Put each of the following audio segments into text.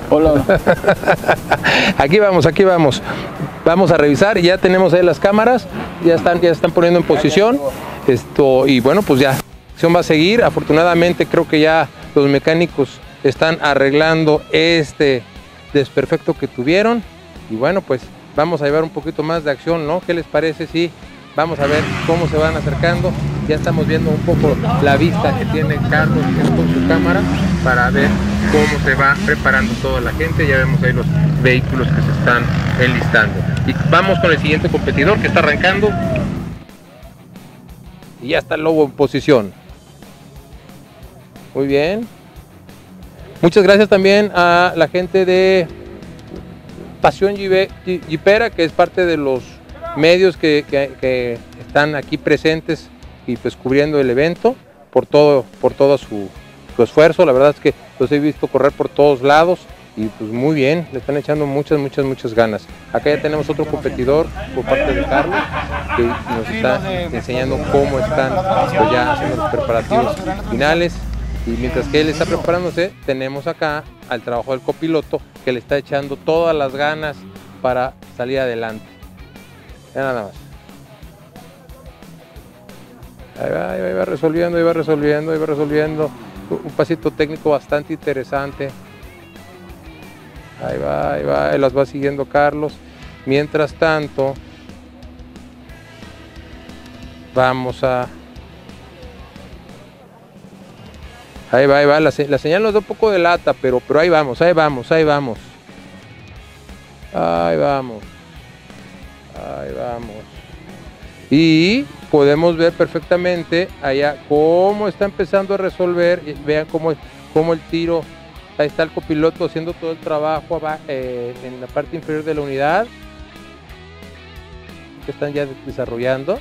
Hola. Aquí vamos, aquí vamos. Vamos a revisar, ya tenemos ahí las cámaras, ya están poniendo en posición. Y bueno, pues ya, la acción va a seguir. Afortunadamente creo que ya los mecánicos están arreglando este desperfecto que tuvieron. Y bueno, pues vamos a llevar un poquito más de acción, ¿no? ¿Qué les parece? Sí, vamos a ver cómo se van acercando. Ya estamos viendo un poco la vista que tiene Carlos con su cámara para ver cómo se va preparando toda la gente. Ya vemos ahí los vehículos que se están enlistando. Y vamos con el siguiente competidor que está arrancando. Y ya está el lobo en posición. Muy bien. Muchas gracias también a la gente de Pasión Jeepera, que es parte de los medios que están aquí presentes y pues cubriendo el evento, por todo su esfuerzo. La verdad es que los he visto correr por todos lados y pues muy bien, le están echando muchas ganas. Acá ya tenemos otro competidor por parte de Carlos, que nos está enseñando cómo están pues ya haciendo los preparativos finales. Y mientras que él está preparándose, tenemos acá al trabajo del copiloto, que le está echando todas las ganas para salir adelante. Ya nada más. Ahí va resolviendo. Un pasito técnico bastante interesante. Ahí va, las va siguiendo Carlos. Mientras tanto, vamos a... Ahí va, la señal nos da un poco de lata, pero ahí vamos. Y podemos ver perfectamente allá cómo está empezando a resolver. Vean cómo el tiro, ahí está el copiloto haciendo todo el trabajo en la parte inferior de la unidad, que están ya desarrollando.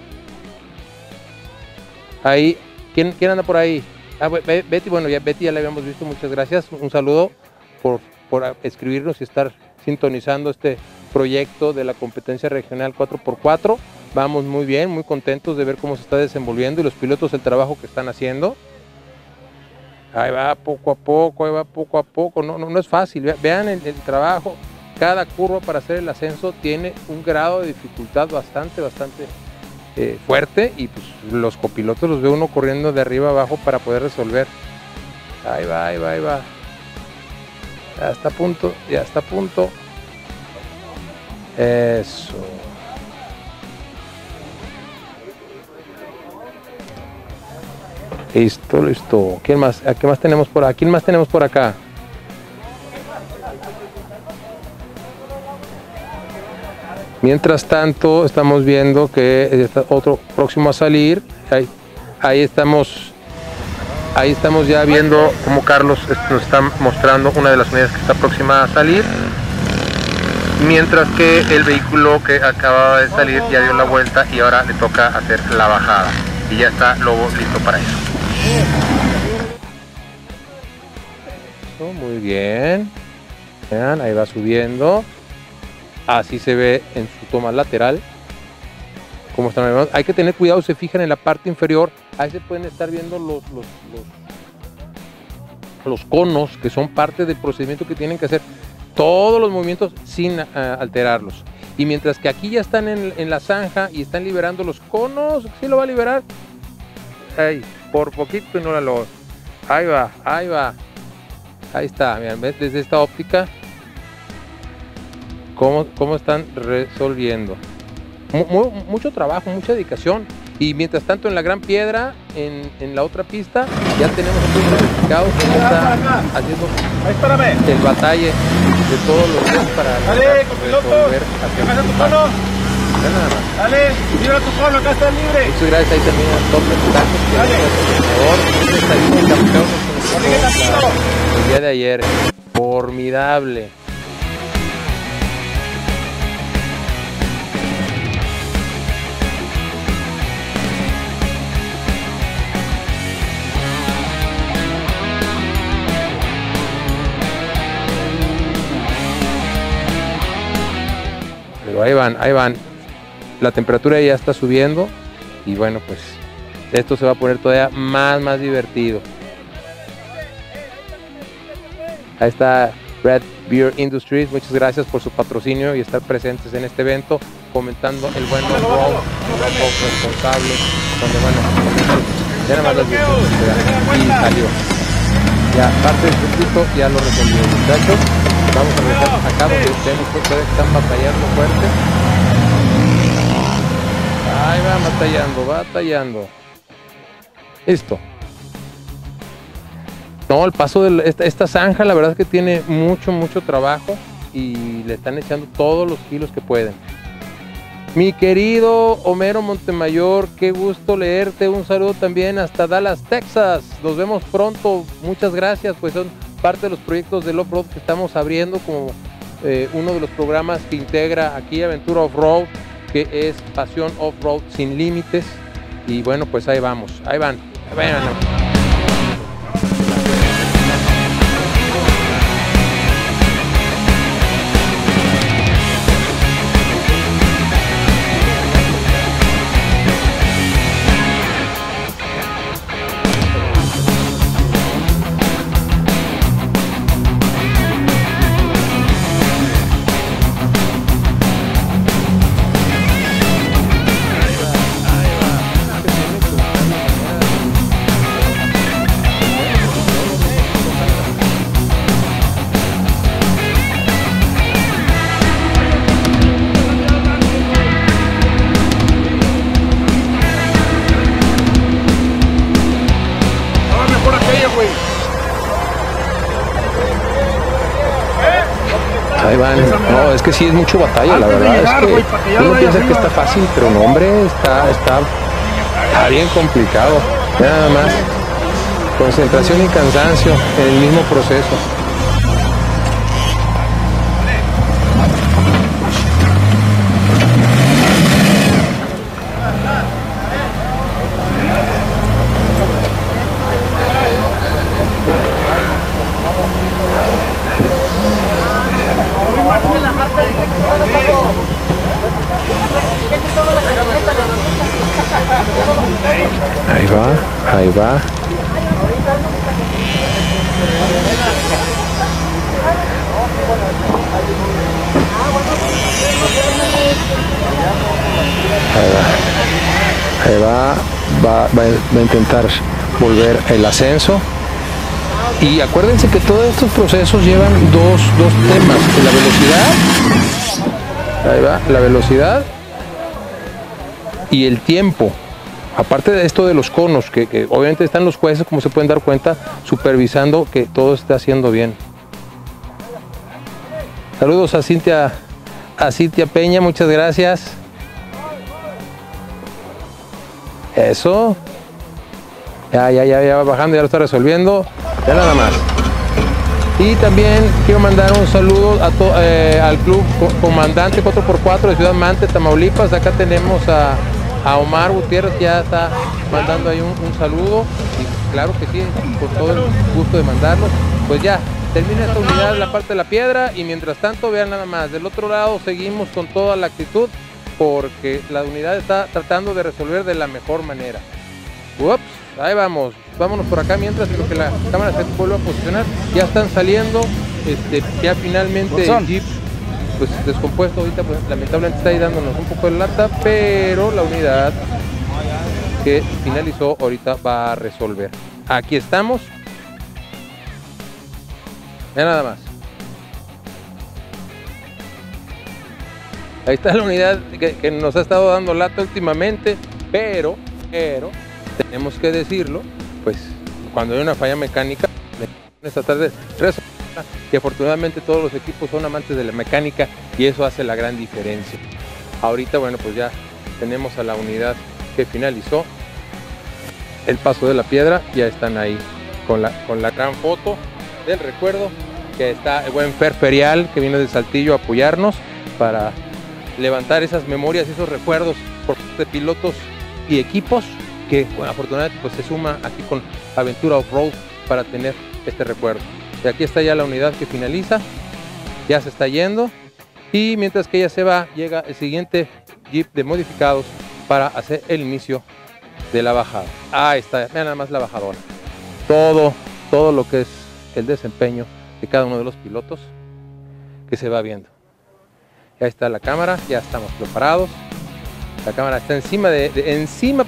Ahí, ¿quién anda por ahí? Betty, bueno, Betty ya la habíamos visto, muchas gracias. Un saludo por escribirnos y estar sintonizando este proyecto de la competencia regional 4x4. Vamos muy bien, muy contentos de ver cómo se está desenvolviendo y los pilotos el trabajo que están haciendo. Ahí va poco a poco, no es fácil. Vean el trabajo. Cada curva para hacer el ascenso tiene un grado de dificultad bastante fuerte, y pues los copilotos los ve uno corriendo de arriba abajo para poder resolver. Ahí va. Ya está a punto. Eso. Listo. ¿Quién más? ¿Qué más tenemos por acá? ¿Quién más tenemos por acá? Mientras tanto, estamos viendo que está otro próximo a salir. Ahí estamos ya viendo cómo Carlos nos está mostrando una de las unidades que está próxima a salir. Mientras que el vehículo que acababa de salir ya dio la vuelta y ahora le toca hacer la bajada. Y ya está Lobo listo para eso. Muy bien. Vean, ahí va subiendo. Así se ve en su toma lateral. Como están viendo. Hay que tener cuidado, se fijan en la parte inferior. Ahí se pueden estar viendo los conos, que son parte del procedimiento que tienen que hacer todos los movimientos sin alterarlos. Y mientras que aquí ya están en la zanja y están liberando los conos, ¿sí lo va a liberar? Ahí, por poquito y no la logra. Ahí va. Ahí está, miren, ¿ves? Desde esta óptica cómo están resolviendo. Mucho trabajo, mucha dedicación. Y mientras tanto en la Gran Piedra, en la otra pista, ya tenemos otros clasificados que está haciendo el batalle de todos los días para resolver hacia su parte. Dale, libra tu cono, acá está libre. Muchas gracias ahí también a todos los campeón el día de ayer. Formidable. Pero ahí van. La temperatura ya está subiendo y bueno, pues esto se va a poner todavía más divertido. Ahí está Red Beer Industries, muchas gracias por su patrocinio y estar presentes en este evento, comentando el buen off-road, responsable, donde bueno, ya nada más las y salió. Ya parte del circuito ya lo resolvió, muchachos. Vamos a regresar acá donde vemos que ustedes están batallando fuerte. Ahí va batallando. Listo. No, el paso de esta zanja la verdad es que tiene mucho trabajo y le están echando todos los kilos que pueden. Mi querido Homero Montemayor, qué gusto leerte, un saludo también hasta Dallas, Texas. Nos vemos pronto, muchas gracias, pues son parte de los proyectos del off-road que estamos abriendo como uno de los programas que integra aquí Aventura Off-Road, que es Pasión Off-Road sin límites. Y bueno, pues ahí vamos, ahí van. Ahí van. No, es que sí es mucho batalla, la verdad. Es que uno piensa que está fácil, pero no, hombre, está bien complicado. Nada más. Concentración y cansancio en el mismo proceso. Ahí va. Ahí va a intentar volver el ascenso. Y acuérdense que todos estos procesos llevan dos temas, la velocidad, ahí va, la velocidad y el tiempo. Aparte de esto de los conos, que obviamente están los jueces, como se pueden dar cuenta, supervisando que todo esté haciendo bien. Saludos a Cintia Peña, muchas gracias. Eso. Ya va bajando, ya lo está resolviendo. Ya nada más. Y también quiero mandar un saludo al Club Comandante 4x4 de Ciudad Mante, Tamaulipas. Acá tenemos a Omar Gutiérrez, que ya está mandando ahí un saludo. Y claro que sí, con todo el gusto de mandarlos. Pues ya, termina esta unidad, la parte de la piedra. Y mientras tanto, vean nada más. Del otro lado seguimos con toda la actitud, porque la unidad está tratando de resolver de la mejor manera. Ups, ahí vamos. Vámonos por acá mientras que la cámara se vuelve a posicionar. Ya están saliendo. Ya finalmente el Jeep pues descompuesto ahorita, pues lamentablemente está ahí dándonos un poco de lata, pero la unidad que finalizó ahorita va a resolver. Aquí estamos. Ya nada más. Ahí está la unidad que nos ha estado dando lata últimamente, pero tenemos que decirlo, pues cuando hay una falla mecánica, esta tarde que afortunadamente todos los equipos son amantes de la mecánica y eso hace la gran diferencia. Ahorita, bueno, pues ya tenemos a la unidad que finalizó el paso de la piedra, ya están ahí con la gran foto del recuerdo, que está el buen Fer Ferial, que viene de Saltillo a apoyarnos para levantar esas memorias, esos recuerdos por parte de pilotos y equipos que, bueno, afortunadamente pues se suma aquí con Aventura Off-Road para tener este recuerdo. Y aquí está ya la unidad que finaliza, ya se está yendo, y mientras que ella se va, llega el siguiente Jeep de modificados para hacer el inicio de la bajada. Ahí está, vean nada más la bajadora. Todo lo que es el desempeño de cada uno de los pilotos que se va viendo. Ya está la cámara, ya estamos preparados. La cámara está encima encima.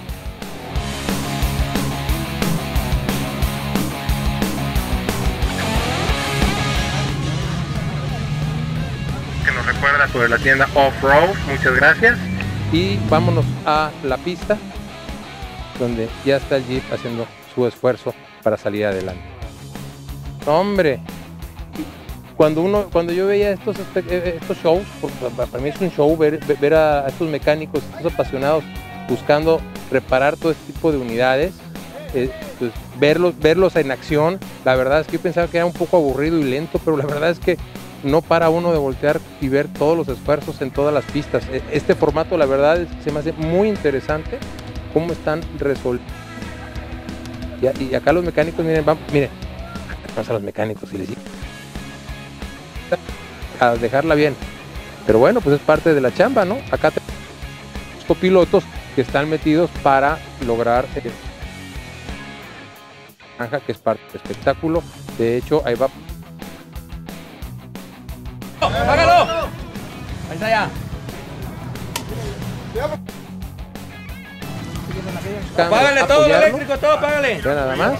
Que nos recuerda sobre la tienda Off-Road, muchas gracias. Y vámonos a la pista, donde ya está el Jeep haciendo su esfuerzo para salir adelante. ¡Hombre! Cuando yo veía estos shows, para mí es un show ver a estos mecánicos, estos apasionados buscando reparar todo este tipo de unidades, pues verlos en acción. La verdad es que yo pensaba que era un poco aburrido y lento, pero la verdad es que no para uno de voltear y ver todos los esfuerzos en todas las pistas. Este formato, la verdad, es que se me hace muy interesante cómo están resolviendo. Y acá los mecánicos, miren, vamos a los mecánicos y les digo a dejarla bien, pero bueno, pues es parte de la chamba, ¿no? Acá tenemos copilotos que están metidos para lograr que es parte del espectáculo. De hecho, ahí va. ¡Apágalo! Ahí está ya. Apágale todo lo eléctrico, todo, apágale. Ya nada más.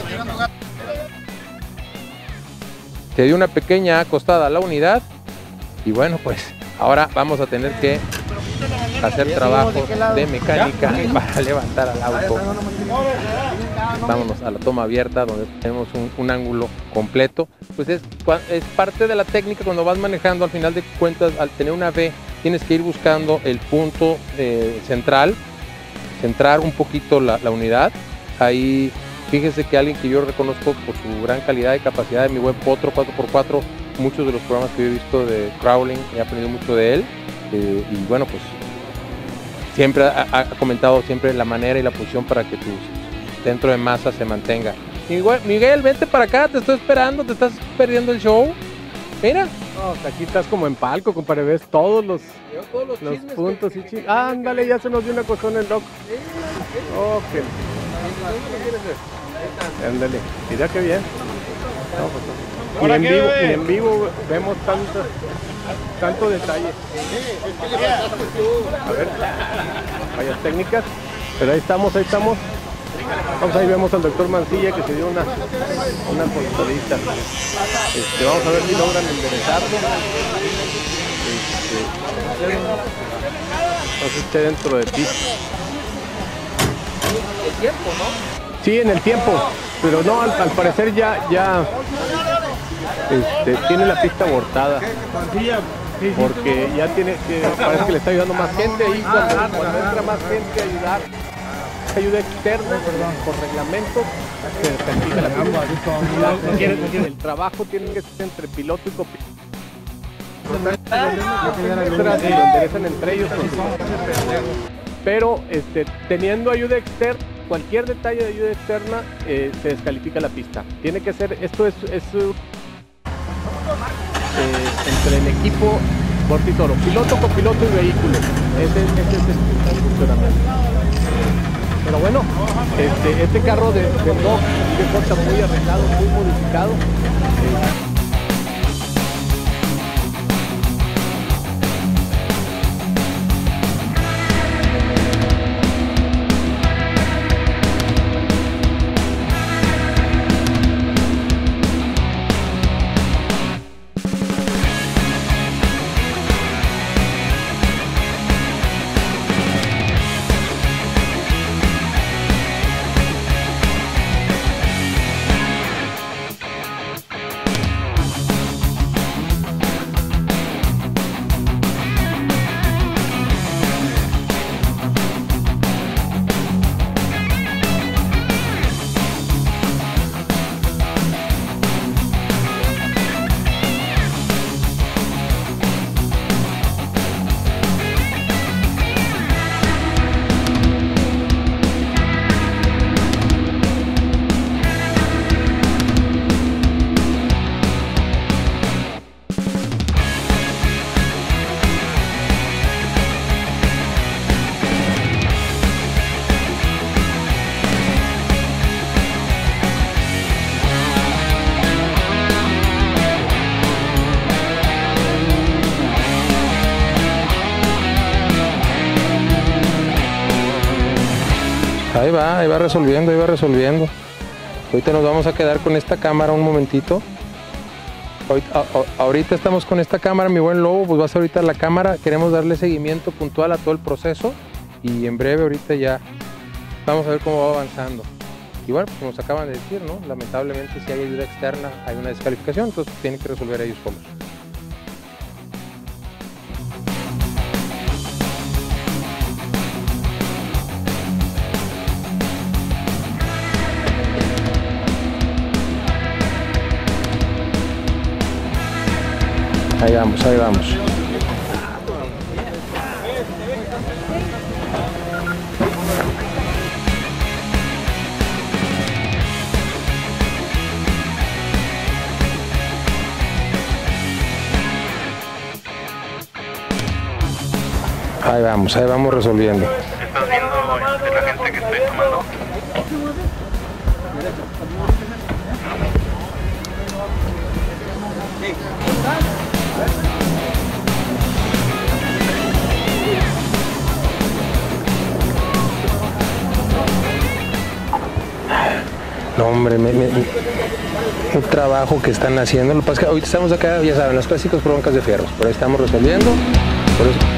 Se dio una pequeña acostada a la unidad y bueno, pues ahora vamos a tener que hacer trabajo de mecánica para levantar al auto. Vámonos a la toma abierta donde tenemos un ángulo completo. Pues es parte de la técnica cuando vas manejando. Al final de cuentas, al tener una V, tienes que ir buscando el punto central, centrar un poquito la unidad. Ahí fíjense que alguien que yo reconozco por su gran calidad y capacidad de mi buen Potro 4x4, muchos de los programas que yo he visto de crawling, he aprendido mucho de él. Y bueno, pues siempre ha comentado siempre la manera y la posición para que tu centro de masa se mantenga. Miguel, vente para acá, te estoy esperando, te estás perdiendo el show. Mira. No, aquí estás como en palco, compadre, ves todos los puntos y chismes. Ándale, ya se nos dio una cosa en el doc. Ok. Ándale, mira qué bien. No, pues, y en vivo vemos tanto detalle. A ver, varias técnicas, pero ahí estamos. Vamos, ahí vemos al doctor Mancilla que se dio una cortadita. Vamos a ver si logran enderezarlo. Entonces esté dentro de ti. El tiempo, ¿no? Sí, en el tiempo, pero no, al parecer ya tiene la pista abortada. Porque ya parece que le está ayudando más gente y cuando entra más gente a ayudar, ayuda externa, por reglamento, se descalifica la pista. El trabajo tiene que ser entre piloto y copiloto. Lo enderezan entre ellos. Pero teniendo ayuda externa, cualquier detalle de ayuda externa se descalifica la pista. Tiene que ser, esto es entre el equipo Bortitoro, piloto, copiloto y vehículo. Ese es el funcionamiento. Pero bueno, este carro de Doc está muy arreglado, muy modificado. ahí va resolviendo, ahí va resolviendo. Ahorita nos vamos a quedar con esta cámara un momentito. Ahorita estamos con esta cámara, mi buen Lobo, pues va a ser ahorita la cámara. Queremos darle seguimiento puntual a todo el proceso y en breve ahorita ya vamos a ver cómo va avanzando. Y bueno, pues como nos acaban de decir, ¿no? Lamentablemente si hay ayuda externa hay una descalificación, entonces tienen que resolver ellos solos. Ahí vamos, ahí vamos. Ahí vamos resolviendo. ¿Estás viendo la gente que estoy tomando? No, hombre, un trabajo que están haciendo. Lo que pasa es que ahorita estamos acá, ya saben, las clásicas broncas de fierros. Por ahí estamos resolviendo. Por eso.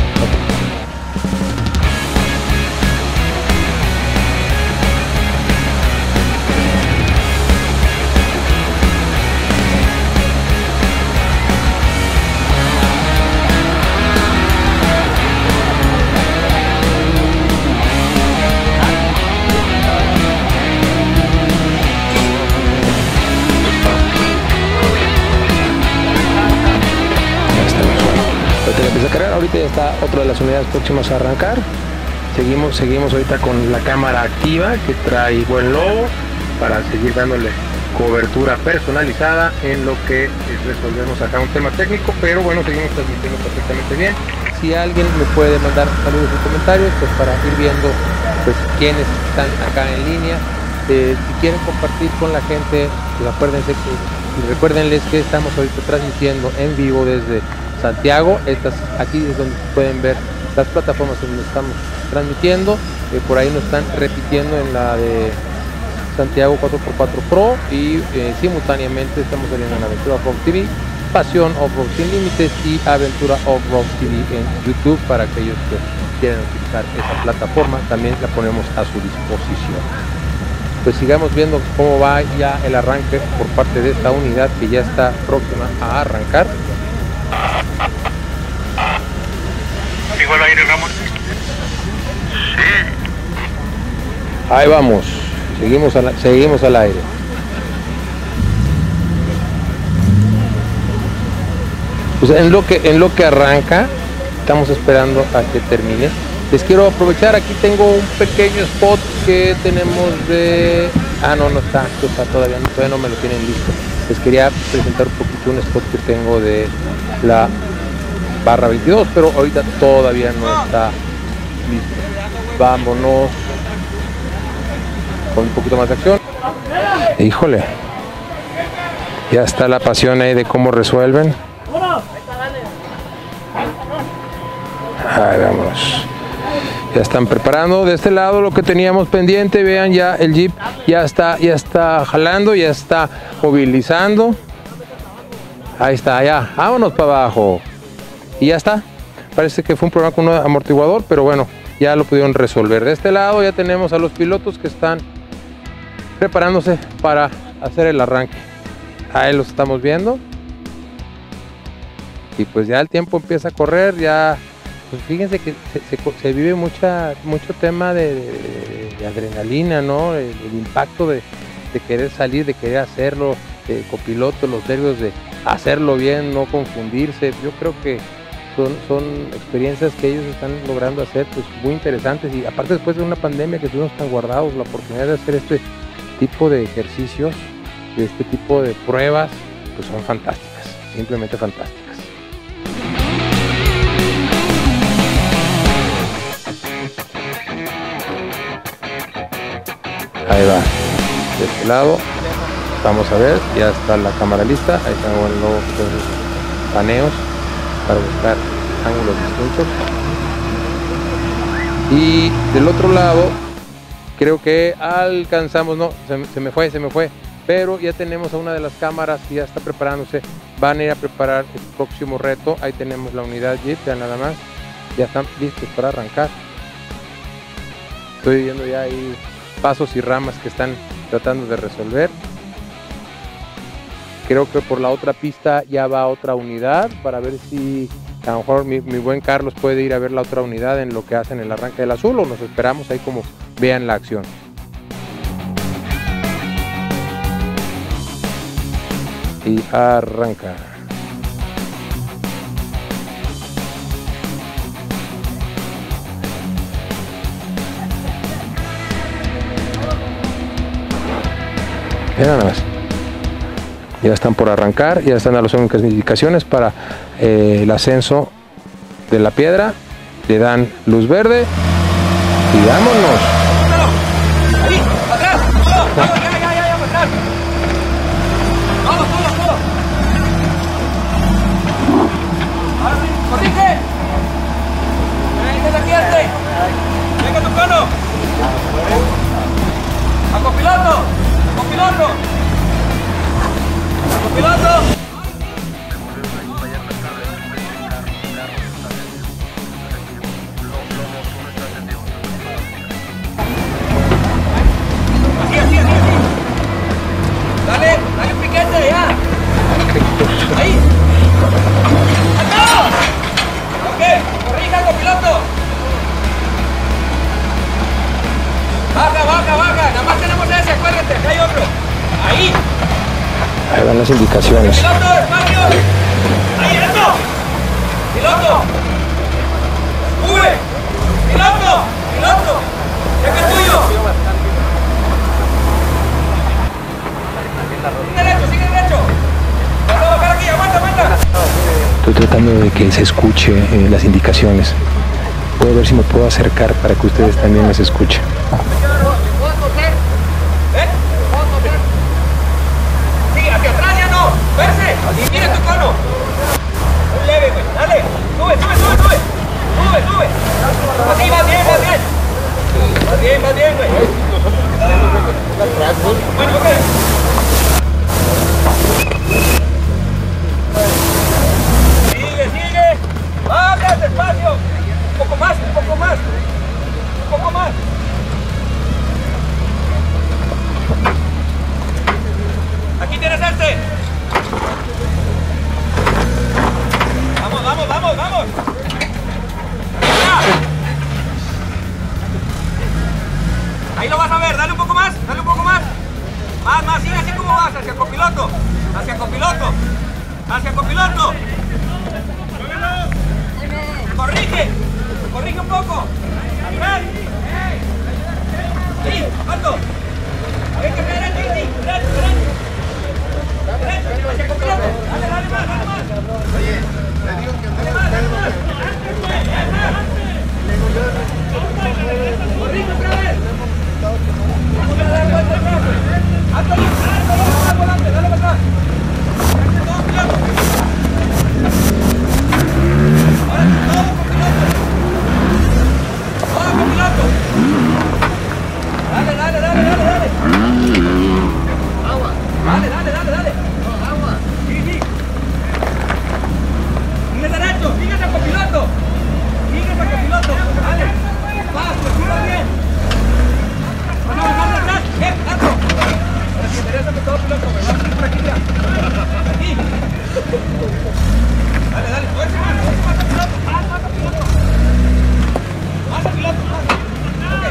Ahorita ya está otra de las unidades próximas a arrancar. Seguimos ahorita con la cámara activa que trae Buen Lobo para seguir dándole cobertura personalizada en lo que resolvemos acá un tema técnico, pero bueno, seguimos transmitiendo perfectamente bien. Si alguien me puede mandar saludos y comentarios, pues para ir viendo pues quiénes están acá en línea. Si quieren compartir con la gente, pues acuérdense que, y recuérdenles que estamos ahorita transmitiendo en vivo desde Santiago. Aquí es donde pueden ver las plataformas en donde estamos transmitiendo. Por ahí nos están repitiendo en la de Santiago 4x4 Pro y simultáneamente estamos saliendo en Aventura Off-Road TV, Pasión Off-Road Sin Límites y Aventura Off-Road TV en YouTube. Para aquellos que quieran utilizar esa plataforma, también la ponemos a su disposición. Pues sigamos viendo cómo va ya el arranque por parte de esta unidad que ya está próxima a arrancar. ¿Igual aire, Ramón? Sí. Ahí vamos, seguimos al aire. Pues en lo que arranca, estamos esperando a que termine. Les quiero aprovechar, aquí tengo un pequeño spot que tenemos de... no está todavía no me lo tienen listo. Les quería presentar un poquito un spot que tengo de la barra 22, pero ahorita todavía no está listo. Vámonos con un poquito más de acción. Híjole, ya está la pasión ahí de cómo resuelven. Ahí vamos. Ya están preparando de este lado lo que teníamos pendiente. Vean, ya el Jeep ya está jalando, ya está movilizando. Ahí está, ya, vámonos para abajo. Y ya está. Parece que fue un problema con un amortiguador, pero bueno, ya lo pudieron resolver. De este lado ya tenemos a los pilotos que están preparándose para hacer el arranque. Ahí los estamos viendo. Y pues ya el tiempo empieza a correr, ya. Pues fíjense que se vive mucho tema de adrenalina, ¿no? El impacto de querer salir, de querer hacerlo, copiloto, los nervios de hacerlo bien, no confundirse. Yo creo que son experiencias que ellos están logrando hacer pues muy interesantes, y aparte después de una pandemia que estuvimos tan guardados, la oportunidad de hacer este tipo de ejercicios, de este tipo de pruebas, pues son fantásticas, simplemente fantásticas. Ahí va, de este lado, vamos a ver, ya está la cámara lista, ahí tengo el nuevo paneos para buscar ángulos distintos. Y del otro lado creo que alcanzamos, no, se me fue, pero ya tenemos a una de las cámaras que ya está preparándose, van a ir a preparar el próximo reto. Ahí tenemos la unidad Jeep, ya nada más, ya están listos para arrancar. Estoy viendo ya ahí pasos y ramas que están tratando de resolver. Creo que por la otra pista ya va otra unidad para ver si a lo mejor mi buen Carlos puede ir a ver la otra unidad en lo que hacen el arranque del azul, o nos esperamos ahí como vean la acción. Y arranca. Mira nada más. Ya están por arrancar, ya están a las únicas indicaciones para el ascenso de la piedra. Le dan luz verde y vámonos. Ahí, atrás, todo, ya, atrás. Todo. Ahora sí, corrige. Desafiante. Venga tu cono. A copiloto. Así. Dale un piquete ya. Ahí. ¡Acá! Ok, corrija copiloto. Baja. Nada más tenemos ese, acuérdate, acá hay otro. Ahí. Ahí van las indicaciones. Piloto, despacio. Ahí, eso. Piloto. Sube. Piloto. Cheque tuyo. Sigue derecho. Vamos a bajar aquí, aguanta. Estoy tratando de que se escuche las indicaciones. Voy a ver si me puedo acercar para que ustedes también las escuchen. Sigue, hacia atrás ya no. Verse. Y mira tu cono. Muy leve, güey. Dale. Sube. Así, vas bien, güey. Bueno, ok. Sigue. Baja despacio. Un poco más. Aquí tienes este. Vamos. Ya. Ahí lo vas a ver, dale un poco más. Más, sigue así como vas, hacia copiloto. Corrige un poco. Atrás. Sí, alto. A ver que me derecho, derecho. Hacia copiloto. Dale más. Oye, le digo que Dale más. Corrige otra vez. Vamos a dar vuelta atrás. Alto, volante, dale para atrás. Todo piloto. Ahora todo copiloto. Dale. Agua. Dale. Agua. Sí. Sigue derecho, síguese a copiloto. Dale. Paso, sube bien. Vamos a bajar de atrás. Alto. Ahora sí, interesa que todo piloto, me va a hacer por aquí ya. Aquí. Dale, fuerza más piloto. Más a piloto. Ok.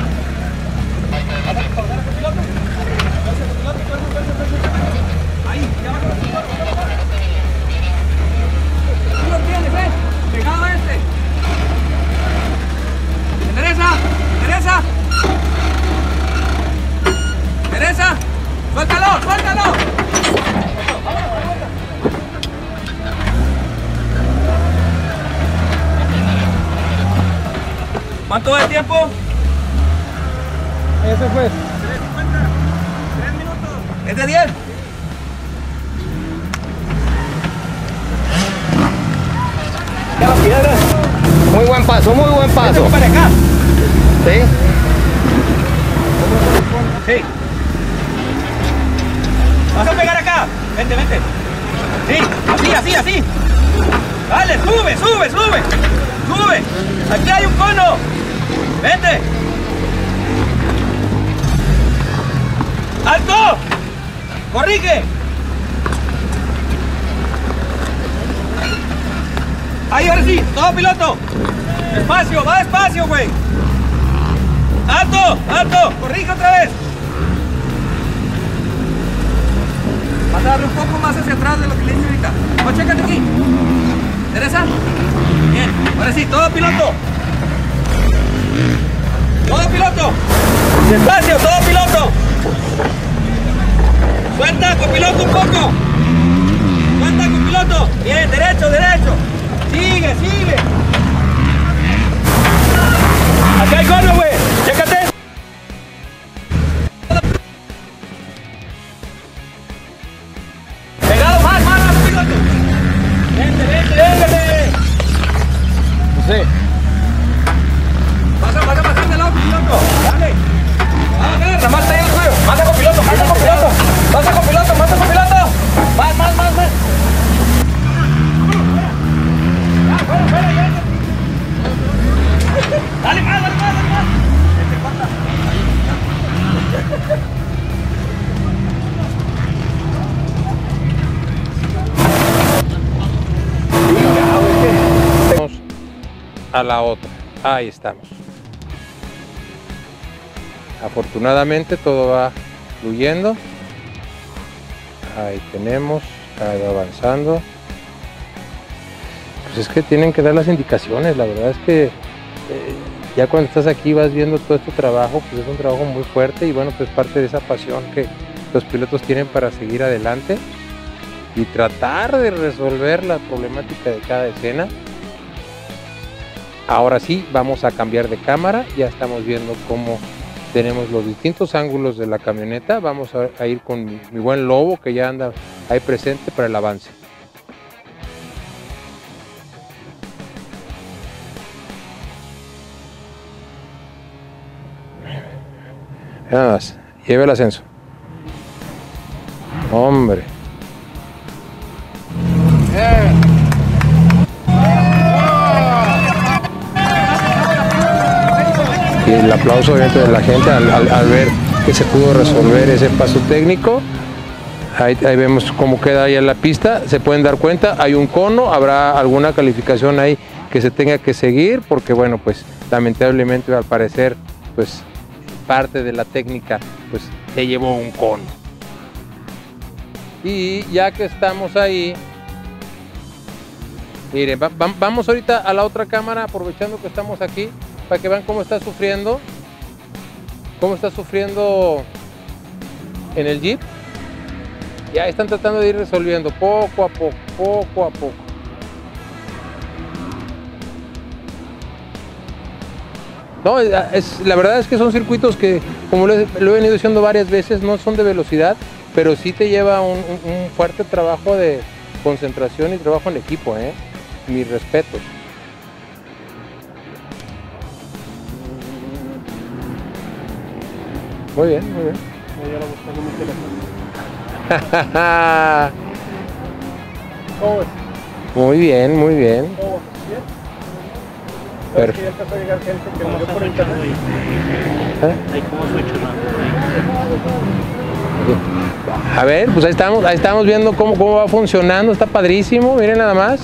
Ahí, ya va con el piloto. Tú lo tienes, pegado a este. Teresa. Suéltalo. ¿Cuánto va el tiempo? Ese fue. 3 minutos. ¿Es de 10? Muy buen paso. Para acá. Sí. Sí. Vas a pegar acá. Vente, vente. Sí, así. Dale, sube. Sube. Aquí hay un cono. Vente. ¡Alto! ¡Corrige! Ahí, ahora sí, todo piloto. Despacio, va despacio, güey. ¡Alto! Corrige otra vez. Vas a darle un poco más hacia atrás de lo que le hice ahorita. No, chécate aquí. ¿Teresa? Bien, ahora sí, todo piloto. Todo piloto. Despacio, todo piloto. Suelta, copiloto un poco. Suelta, copiloto. Bien, derecho. Sigue. Acá hay cono, güey. Chécate. Pegado, más, copiloto. Vente. Sí. Vas a pasar de lado, copiloto. Dale. Agarra, más allá el suelo. Mata copiloto. Mata copiloto. Más. Ya, fuera, ya. Dale más. Vamos a la otra. Ahí estamos. Afortunadamente todo va fluyendo. Ahí tenemos, ahí va avanzando. Pues es que tienen que dar las indicaciones. La verdad es que ya cuando estás aquí vas viendo todo este trabajo, pues es un trabajo muy fuerte y bueno, pues parte de esa pasión que los pilotos tienen para seguir adelante y tratar de resolver la problemática de cada escena. Ahora sí, vamos a cambiar de cámara. Ya estamos viendo cómo tenemos los distintos ángulos de la camioneta. Vamos a ir con mi buen Lobo, que ya anda ahí presente para el avance. Nada más, lleve el ascenso. Hombre. Y el aplauso obviamente de la gente al ver que se pudo resolver ese paso técnico. Ahí vemos cómo queda ahí en la pista. Se pueden dar cuenta, hay un cono, habrá alguna calificación ahí que se tenga que seguir, porque bueno, pues lamentablemente al parecer, pues parte de la técnica pues se llevó un cono. Y ya que estamos ahí, miren, vamos ahorita a la otra cámara, aprovechando que estamos aquí, para que vean cómo está sufriendo en el Jeep. Ya están tratando de ir resolviendo poco a poco. No, la verdad es que son circuitos que, como lo he venido diciendo varias veces, no son de velocidad, pero sí te lleva un fuerte trabajo de concentración y trabajo en equipo, mis respetos. Muy bien. Muy bien. Perfecto. A ver, pues ahí estamos viendo cómo va funcionando, está padrísimo, miren nada más.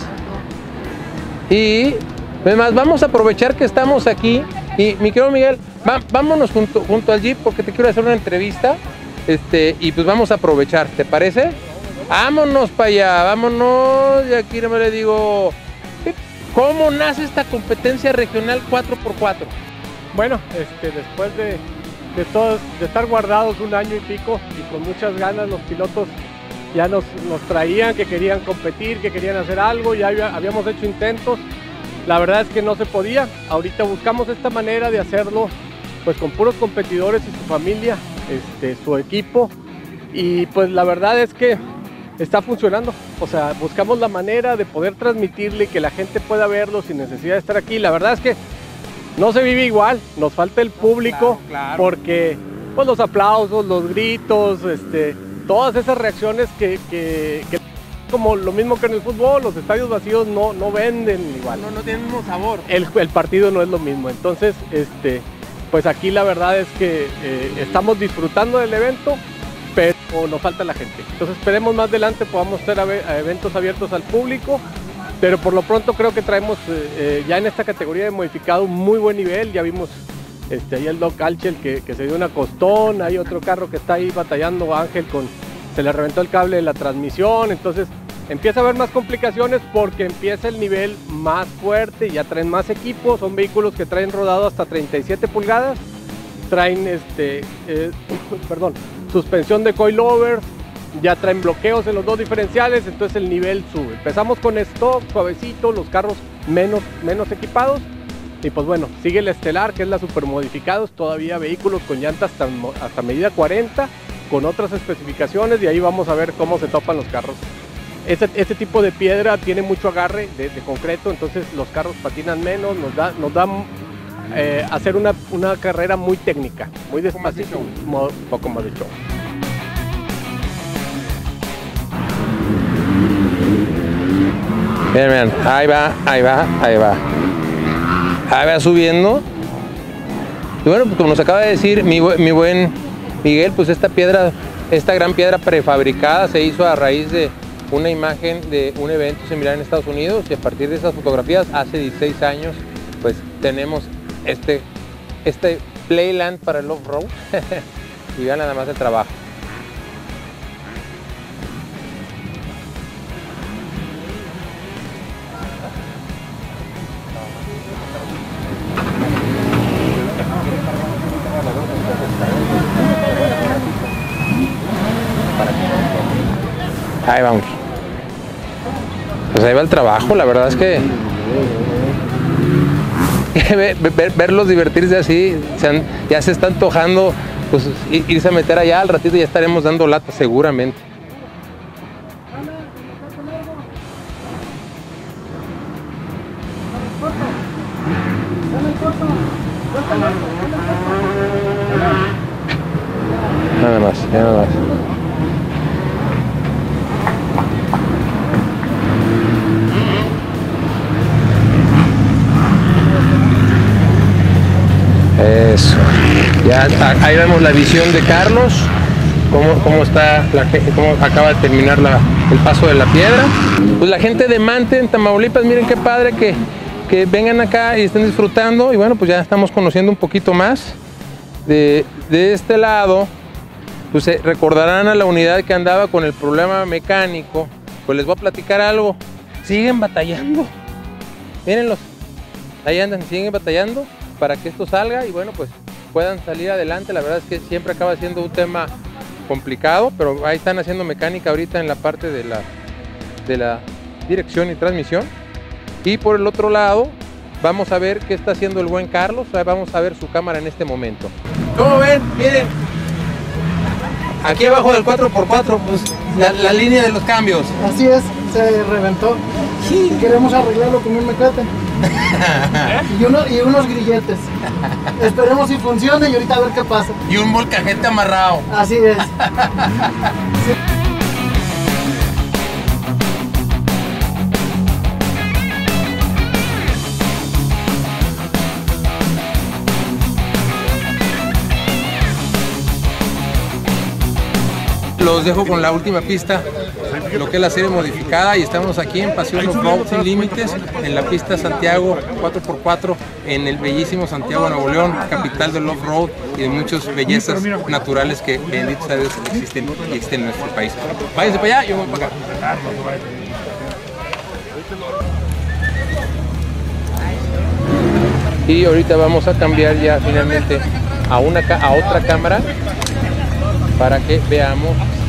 Y además vamos a aprovechar que estamos aquí y mi querido Miguel, vámonos junto al Jeep porque te quiero hacer una entrevista, y pues vamos a aprovechar, ¿te parece? Vámonos para allá, vámonos, y aquí no me le digo, ¿cómo nace esta competencia regional 4x4? Bueno, después de estar guardados un año y pico y con muchas ganas, los pilotos ya nos traían que querían competir, que querían hacer algo, ya habíamos hecho intentos, la verdad es que no se podía. Ahorita buscamos esta manera de hacerlo pues con puros competidores y su familia, su equipo, y pues la verdad es que está funcionando. O sea, buscamos la manera de poder transmitirle y que la gente pueda verlo sin necesidad de estar aquí. La verdad es que no se vive igual, nos falta el público, claro. Porque pues los aplausos, los gritos, todas esas reacciones que como lo mismo que en el fútbol, los estadios vacíos no venden igual. No tienen el mismo sabor. El partido no es lo mismo. Entonces, pues aquí la verdad es que estamos disfrutando del evento, pero nos falta la gente. Entonces esperemos más adelante podamos hacer eventos abiertos al público, pero por lo pronto creo que traemos ya en esta categoría de modificado un muy buen nivel. Ya vimos ahí el Doc Alchel que se dio una costón, hay otro carro que está ahí batallando, Ángel, se le reventó el cable de la transmisión. Entonces empieza a haber más complicaciones porque empieza el nivel más fuerte, ya traen más equipos, son vehículos que traen rodado hasta 37 pulgadas, traen suspensión de coilovers, ya traen bloqueos en los dos diferenciales, entonces el nivel sube. Empezamos con stock, suavecito, los carros menos equipados, y pues bueno, sigue el estelar, que es la supermodificados, todavía vehículos con llantas hasta medida 40, con otras especificaciones, y ahí vamos a ver cómo se topan los carros. Este tipo de piedra tiene mucho agarre de concreto, entonces los carros patinan menos, nos da hacer una carrera muy técnica, muy despacito, un poco más de show. Miren, ahí va subiendo. Y bueno, pues como nos acaba de decir mi buen Miguel, pues esta gran piedra prefabricada se hizo a raíz de una imagen de un evento similar en Estados Unidos, y a partir de esas fotografías hace 16 años pues tenemos este Playland para el off-road. Y vean nada más el trabajo. Ahí vamos. Pues ahí va el trabajo, la verdad es que verlos divertirse así, ya se está antojando, pues irse a meter allá, al ratito ya estaremos dando lata seguramente. Nada más, ya nada más. Eso. Ya ahí vemos la visión de Carlos, cómo está cómo acaba de terminar el paso de la piedra. Pues la gente de Mante en Tamaulipas, miren qué padre que vengan acá y estén disfrutando. Y bueno, pues ya estamos conociendo un poquito más de este lado. Pues recordarán a la unidad que andaba con el problema mecánico. Pues les voy a platicar algo. Siguen batallando. Mírenlos. Ahí andan, siguen batallando para que esto salga y bueno, pues puedan salir adelante. La verdad es que siempre acaba siendo un tema complicado, pero ahí están haciendo mecánica ahorita en la parte de la dirección y transmisión. Y por el otro lado vamos a ver qué está haciendo el buen Carlos. Vamos a ver su cámara en este momento. ¿Cómo ven? Miren, aquí abajo del 4x4 pues la línea de los cambios. Así es, se reventó. Sí. Y queremos arreglarlo con un mecate. y unos grilletes. Esperemos si funciona y ahorita a ver qué pasa. Y un molcajete amarrado. Así es. Sí. Los dejo con la última pista, lo que es la serie modificada, y estamos aquí en Pasión Off-Road Sin Límites, en la pista Santiago 4x4, en el bellísimo Santiago, Nuevo León, capital del off-road y de muchas bellezas naturales que, bendito sea Dios, existen en nuestro país. Váyanse para allá, yo voy para acá. Y ahorita vamos a cambiar ya finalmente a otra cámara para que veamos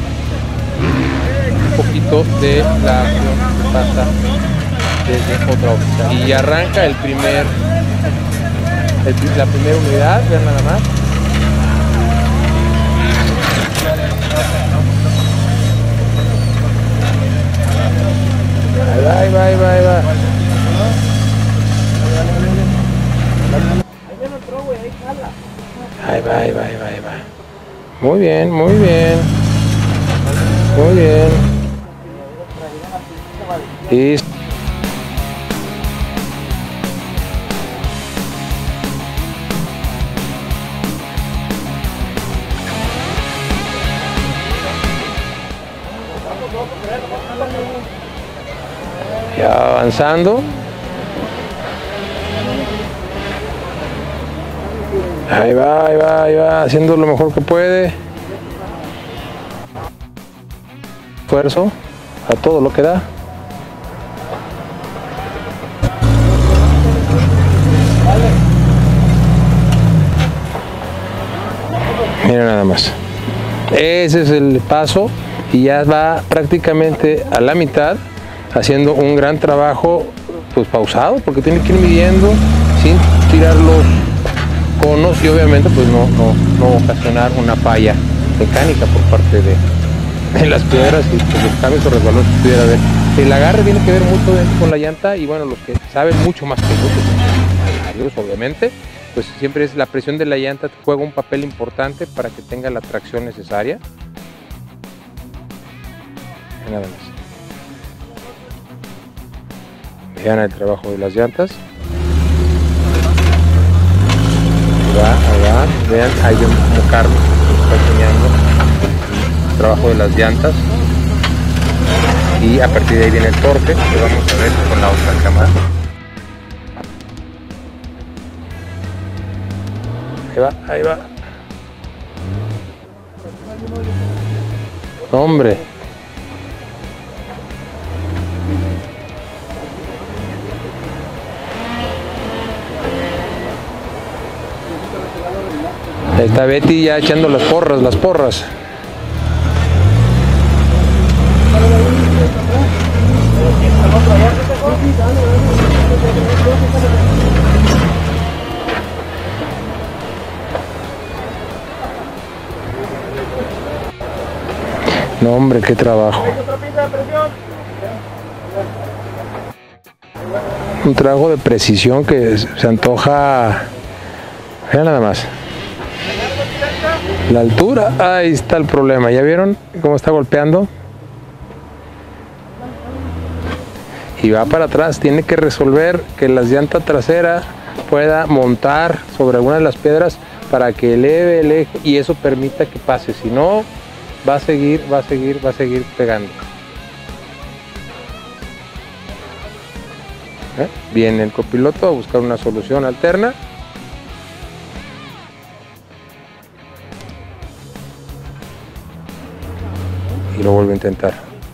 un poquito de la acción que pasa desde otra óptica. Y arranca la primera unidad, vean nada más. Ahí va. Ahí va. Muy bien, muy bien. Muy bien. Y ya avanzando. Ahí va, ahí va, ahí va, haciendo lo mejor que puede. Esfuerzo a todo lo que da. Mira nada más. Ese es el paso y ya va prácticamente a la mitad, haciendo un gran trabajo, pues pausado, porque tiene que ir midiendo sin tirar los conos y obviamente pues no ocasionar una falla mecánica por parte de las piedras y pues, los cambios o resbalones que pudiera haber. El agarre tiene que ver mucho con la llanta y bueno, los que saben mucho más que yo, pues, obviamente, pues siempre es la presión de la llanta que juega un papel importante para que tenga la tracción necesaria. Y nada más. Vean el trabajo de las llantas. Ahí va. Vean, ahí como Carlos nos está enseñando el trabajo de las llantas. Y a partir de ahí viene el torque, que vamos a ver con la otra cámara. Ahí va, ahí va. Hombre. Ahí está Betty ya echando las porras, No, hombre, qué trabajo. Un trabajo de precisión que se antoja. Vean nada más. La altura, ahí está el problema. ¿Ya vieron cómo está golpeando? Y va para atrás. Tiene que resolver que la llanta trasera pueda montar sobre alguna de las piedras para que eleve el eje y eso permita que pase. Si no, va a seguir pegando. Viene el copiloto a buscar una solución alterna. Y lo vuelve a intentar.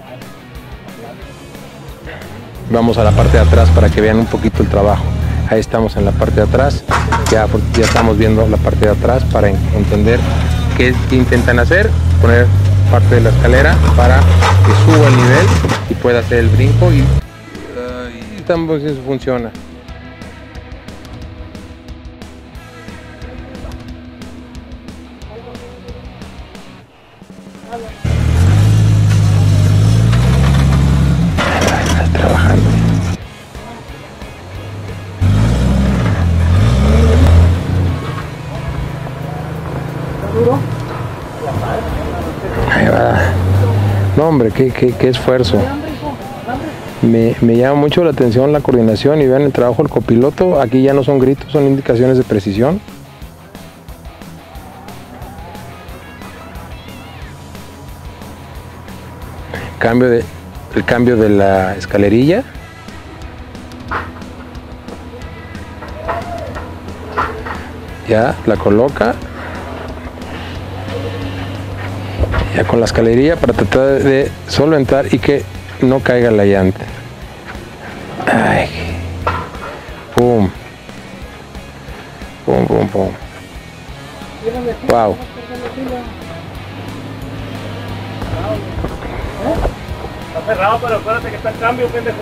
Vamos a la parte de atrás para que vean un poquito el trabajo. Ahí estamos en la parte de atrás. Ya estamos viendo la parte de atrás para entender qué intentan hacer. Poner parte de la escalera para que suba el nivel y pueda hacer el brinco y tampoco eso funciona. Estás trabajando. Ahí va. No, hombre, qué esfuerzo. Me llama mucho la atención la coordinación y vean el trabajo del copiloto. Aquí ya no son gritos, son indicaciones de precisión. El cambio de la escalerilla. Ya la coloca. Ya con la escalerilla para tratar de solventar y que no caiga la llanta. Ay. Pum. Pum, pum, pum. Wow. Está cerrado, pero acuérdate que está el cambio, pendejo.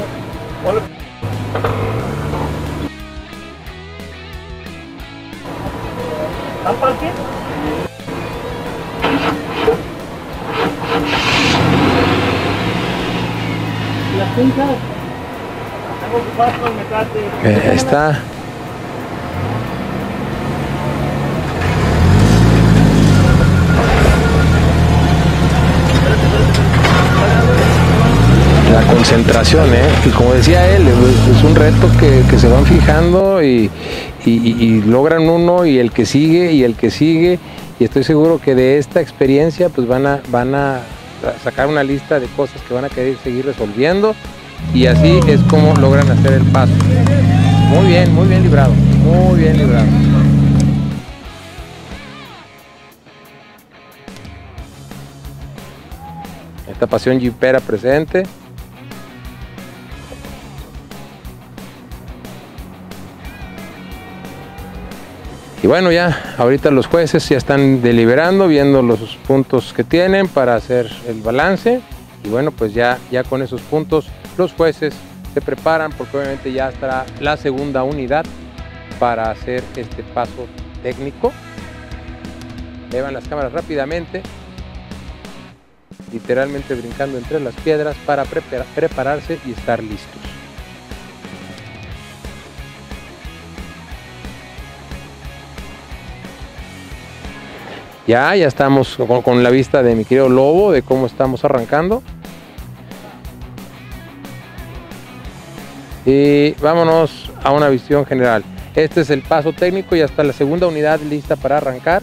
¿Están parque? Las pinzas. Tengo ocupado con el metate. Ahí está. concentración, y como decía él, es un reto que se van fijando y logran uno y el que sigue y estoy seguro que de esta experiencia pues van a sacar una lista de cosas que van a querer seguir resolviendo y así es como logran hacer el paso. Muy bien librado, muy bien librado. Esta pasión jipera presente. Y bueno, ya ahorita los jueces ya están deliberando, viendo los puntos que tienen para hacer el balance. Y bueno, pues ya con esos puntos los jueces se preparan porque obviamente ya estará la segunda unidad para hacer este paso técnico. Llevan las cámaras rápidamente, literalmente brincando entre las piedras para prepararse y estar listos. Ya estamos con la vista de mi querido Lobo de cómo estamos arrancando. Y vámonos a una visión general. Este es el paso técnico y hasta la segunda unidad lista para arrancar.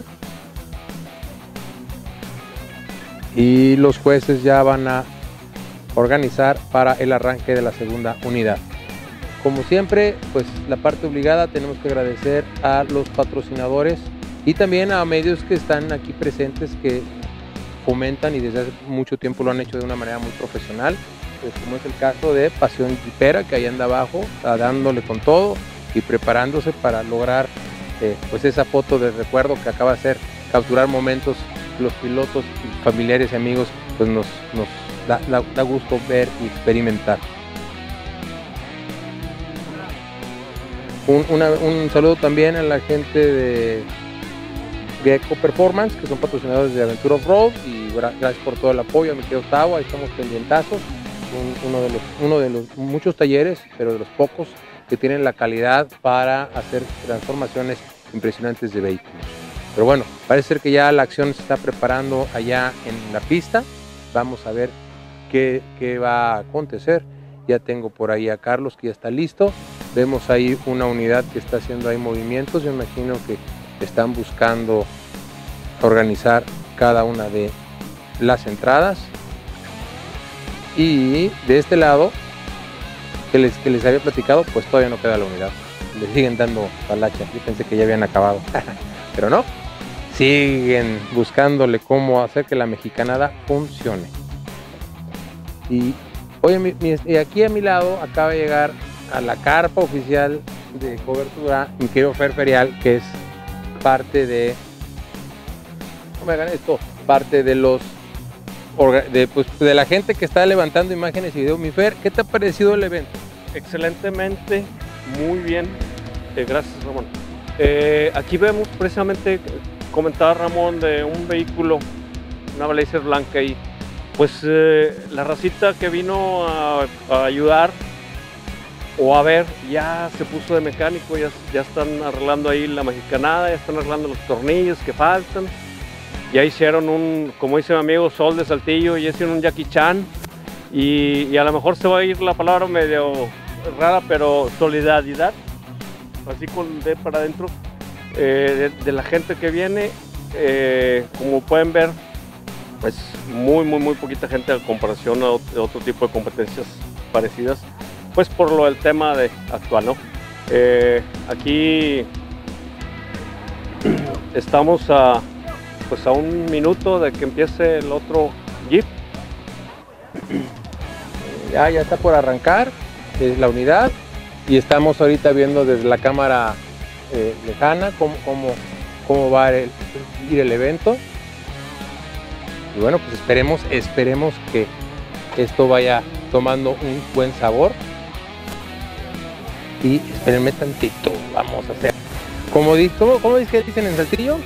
Y los jueces ya van a organizar para el arranque de la segunda unidad. Como siempre, pues la parte obligada tenemos que agradecer a los patrocinadores y también a medios que están aquí presentes que fomentan y desde hace mucho tiempo lo han hecho de una manera muy profesional, pues como es el caso de Pasión Jipera, que ahí anda abajo, está dándole con todo y preparándose para lograr pues esa foto de recuerdo que acaba de hacer, capturar momentos los pilotos, familiares y amigos, pues nos da gusto ver y experimentar. Un saludo también a la gente de Gecko Performance, que son patrocinadores de Aventura Off-Road, y gracias por todo el apoyo a mi querido Tavo. Ahí estamos pendientazos, uno de los muchos talleres, pero de los pocos que tienen la calidad para hacer transformaciones impresionantes de vehículos. Pero bueno, parece ser que ya la acción se está preparando allá en la pista. Vamos a ver qué va a acontecer. Ya tengo por ahí a Carlos que ya está listo. Vemos ahí una unidad que está haciendo ahí movimientos. Yo imagino que están buscando organizar cada una de las entradas. Y de este lado, que les había platicado, pues todavía no queda la unidad. Le siguen dando talacha. Yo pensé que ya habían acabado, pero no. Siguen buscándole cómo hacer que la mexicanada funcione. Y oye, aquí a mi lado acaba de llegar a la carpa oficial de cobertura mi querido Fer Ferial, que es parte de, no me hagan esto, parte de los de la gente que está levantando imágenes y videos. Mi Fer, ¿qué te ha parecido el evento? Excelentemente, muy bien, gracias Ramón. Aquí vemos precisamente, comentaba Ramón, de un vehículo, una Blazer blanca, y pues la racita que vino a ayudar o a ver, ya se puso de mecánico, ya están arreglando ahí la mexicanada, ya están arreglando los tornillos que faltan, ya hicieron como dice mi amigo Sol de Saltillo, ya hicieron un Jackie Chan, y a lo mejor se va a ir la palabra medio rara, pero solidaridad, así con D para adentro, de la gente que viene. Como pueden ver, pues muy poquita gente a comparación a otro tipo de competencias parecidas, pues por lo del tema actual, ¿no? Aquí estamos pues a un minuto de que empiece el otro Jeep. Ya está por arrancar la unidad y estamos ahorita viendo desde la cámara lejana cómo va a ir el evento. Y bueno, pues esperemos que esto vaya tomando un buen sabor. Y espérenme tantito, vamos a hacer. ¿Cómo dice que dicen en Saltillo?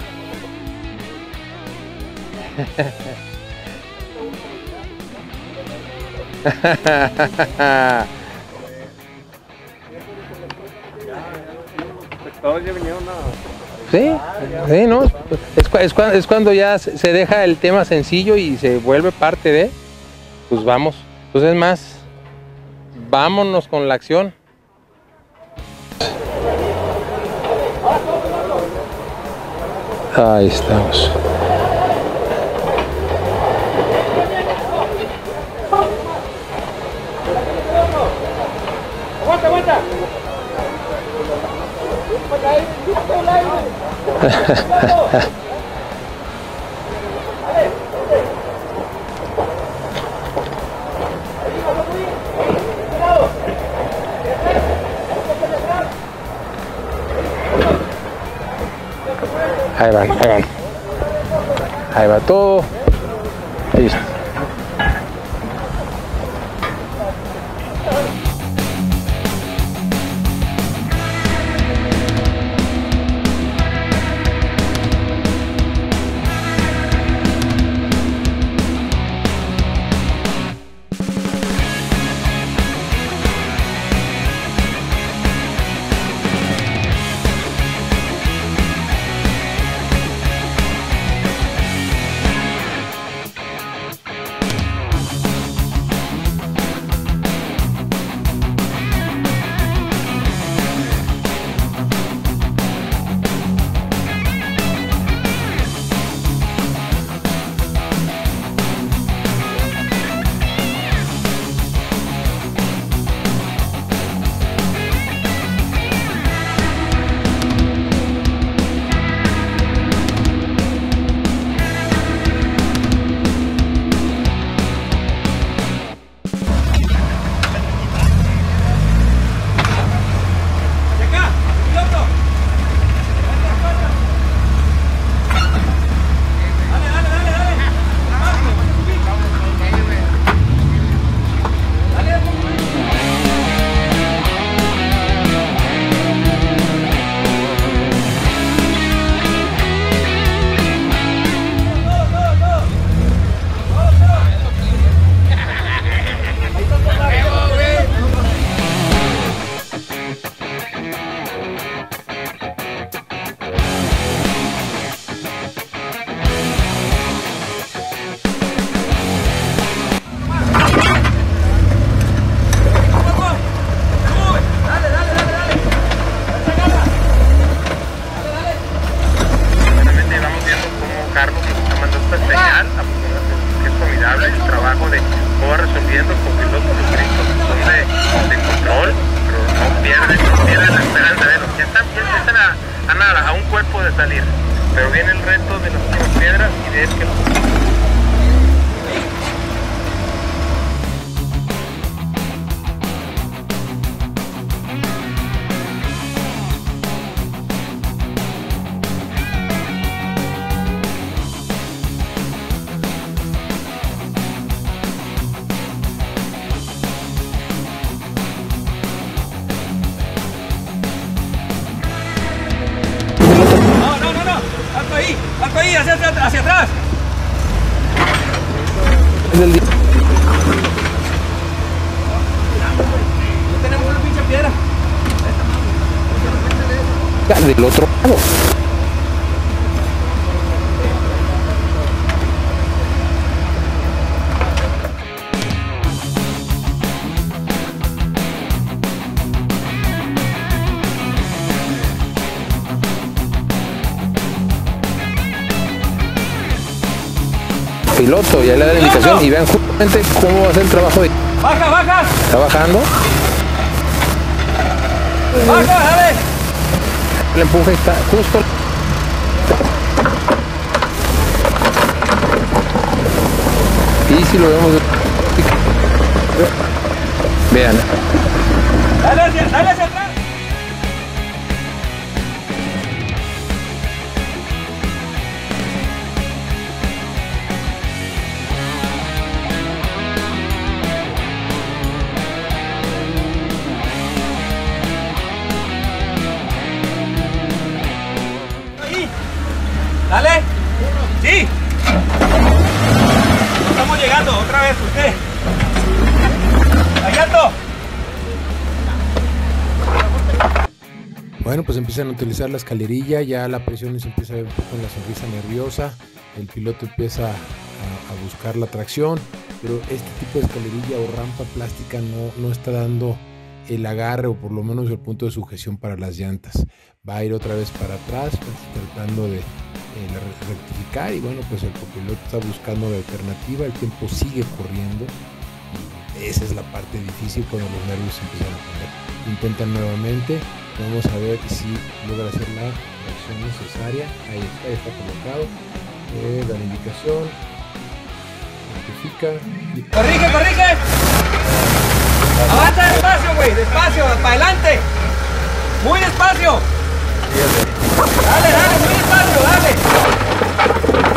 Sí, no, es cuando ya se deja el tema sencillo y se vuelve parte de, pues vamos. Entonces vámonos con la acción. Ahí estamos. Aguanta, aguanta. Ahí van, ahí van. Ahí va todo. Listo. Pero viene el reto de las piedras y de que Alto ahí, hacia atrás. No tenemos una pinche piedra. Del otro lado. Piloto, ya le da la indicación y vean justamente cómo va a ser el trabajo de... ¡Baja, baja! Está bajando. ¡Baja, dale! El empuje está justo... Y si lo vemos... Vean. Dale hacia atrás. Dale. Sí. Estamos llegando otra vez, usted. Allá. Bueno, pues empiezan a utilizar la escalerilla, ya la presión se empieza a ver un poco en la sonrisa nerviosa, el piloto empieza a a buscar la tracción, pero este tipo de escalerilla o rampa plástica no está dando el agarre, o por lo menos el punto de sujeción para las llantas. Va a ir otra vez para atrás, tratando de rectificar, y bueno, pues el copiloto está buscando la alternativa. El tiempo sigue corriendo y esa es la parte difícil cuando los nervios se empiezan a poner. Intentan nuevamente, vamos a ver si logra hacer la tracción necesaria. Ahí está colocado, da la indicación, rectifica. Corrige. Avanza despacio, güey, despacio, para adelante. Muy despacio. Dale, muy despacio, dale.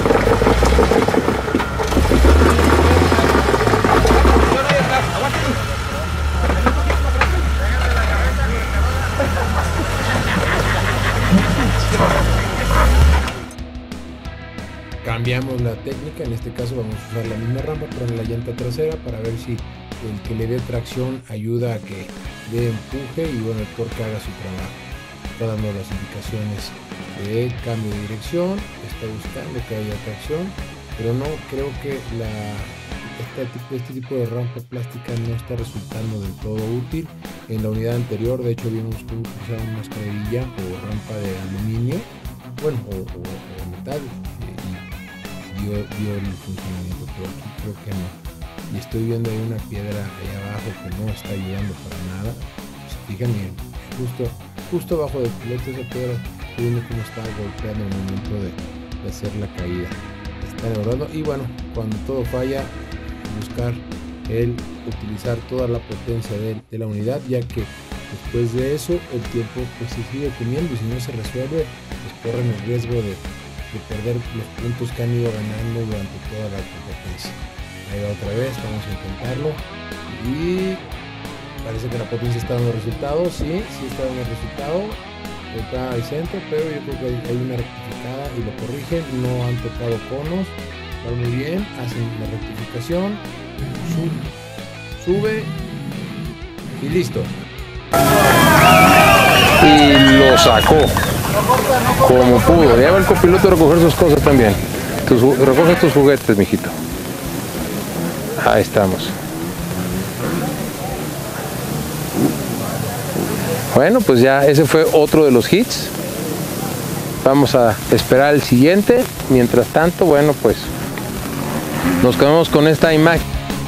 Cambiamos la técnica, en este caso vamos a usar la misma rampa pero en la llanta trasera, para ver si el que le dé tracción ayuda a que dé empuje y bueno, el torque haga su trabajo. Está dando las indicaciones de cambio de dirección, está buscando que haya tracción, pero no creo que este tipo de rampa plástica no está resultando del todo útil. En la unidad anterior, de hecho, vimos que usaban una escalerilla o rampa de aluminio, bueno, o metal, y dio el funcionamiento, pero aquí creo que no. Y estoy viendo ahí una piedra ahí abajo que no está ayudando para nada. Se fijan bien, justo abajo del piloto esa piedra, estoy viendo cómo está golpeando en el momento de hacer la caída. Está elaborando, y bueno, cuando todo falla, buscar el utilizar toda la potencia de la unidad, ya que después de eso el tiempo pues se sigue comiendo, y si no se resuelve pues corren el riesgo de perder los puntos que han ido ganando durante toda la competencia. Ahí va otra vez, vamos a intentarlo, y parece que la potencia está dando resultados. Sí está dando resultado, está al centro, pero yo creo que hay una rectificada y lo corrigen. No han tocado conos, está muy bien, hacen la rectificación, sube y listo. Y lo sacó como pudo. Ya va el copiloto a recoger sus cosas también. Recoge tus juguetes, mijito. Ahí estamos. Bueno, pues ya ese fue otro de los hits. Vamos a esperar el siguiente. Mientras tanto, bueno, pues nos quedamos con esta imagen.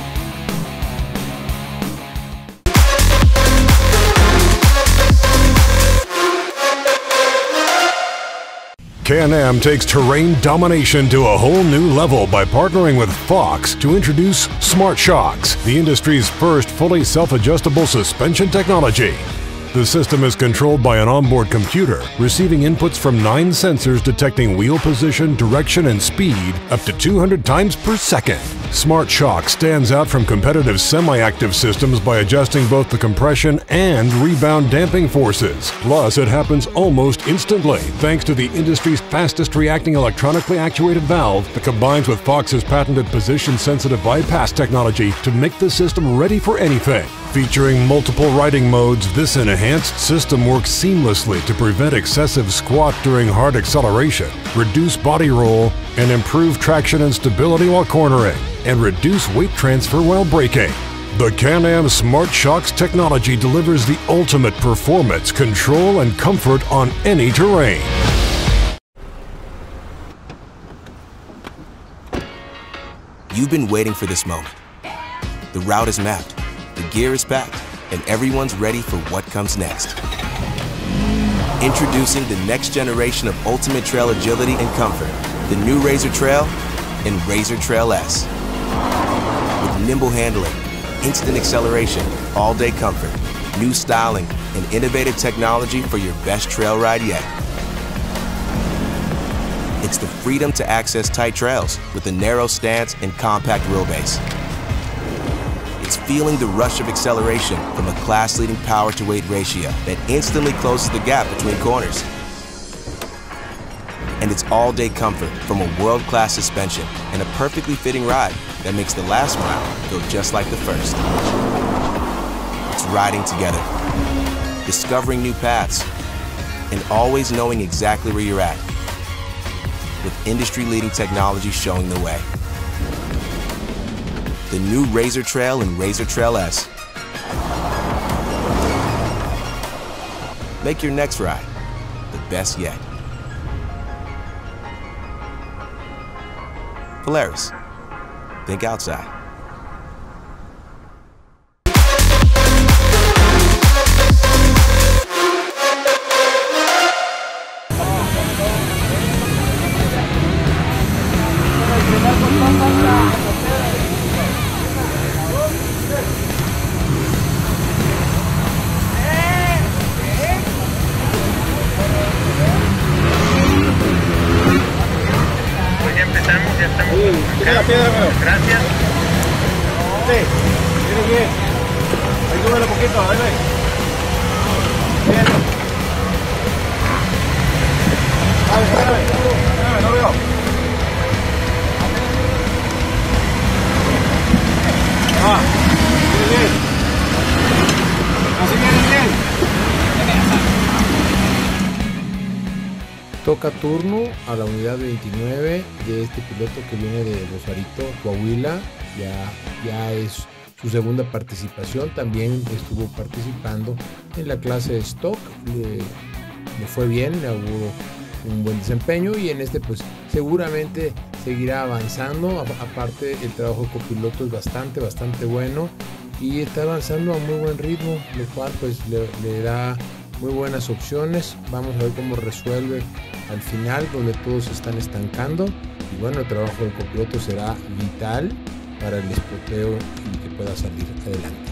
Can-Am takes terrain domination to a whole new level by partnering with Fox to introduce Smart Shocks, the industry's first fully self-adjustable suspension technology. The system is controlled by an onboard computer, receiving inputs from 9 sensors detecting wheel position, direction, and speed up to 200 times per second. Smart Shock stands out from competitive semi-active systems by adjusting both the compression and rebound damping forces. Plus, it happens almost instantly thanks to the industry's fastest reacting electronically actuated valve that combines with Fox's patented position-sensitive bypass technology to make the system ready for anything. Featuring multiple riding modes, this enhanced system works seamlessly to prevent excessive squat during hard acceleration, reduce body roll, and improve traction and stability while cornering, and reduce weight transfer while braking. The Can-Am Smart Shocks technology delivers the ultimate performance, control, and comfort on any terrain. You've been waiting for this moment. The route is mapped, the gear is packed, and everyone's ready for what comes next. Introducing the next generation of ultimate trail agility and comfort, the new Razor Trail and Razor Trail S. With nimble handling, instant acceleration, all-day comfort, new styling, and innovative technology for your best trail ride yet. It's the freedom to access tight trails with a narrow stance and compact wheelbase. It's feeling the rush of acceleration from a class-leading power-to-weight ratio that instantly closes the gap between corners. And it's all-day comfort from a world-class suspension and a perfectly fitting ride that makes the last mile go just like the first. It's riding together, discovering new paths, and always knowing exactly where you're at, with industry-leading technology showing the way. the new Razor Trail and Razor Trail S. Make your next ride the best yet. Polaris. Think outside. Pues ya empezamos, ya estamos. Tira la piedra, amigo. Gracias. Sí, viene bien. Ahí súbelo un poquito, ahí ve. Bien. Espérame, no veo. Viene bien. Así viene bien. Toca turno a la unidad 29 de este piloto que viene de Rosarito, Coahuila. Ya es su segunda participación. También estuvo participando en la clase de stock. Le fue bien, le hubo un buen desempeño y en este pues seguramente seguirá avanzando. Aparte el trabajo de copiloto es bastante bueno y está avanzando a muy buen ritmo, lo cual pues le da muy buenas opciones. Vamos a ver cómo resuelve al final, donde todos se están estancando. Y bueno, el trabajo del copiloto será vital para el espoteo y que pueda salir adelante.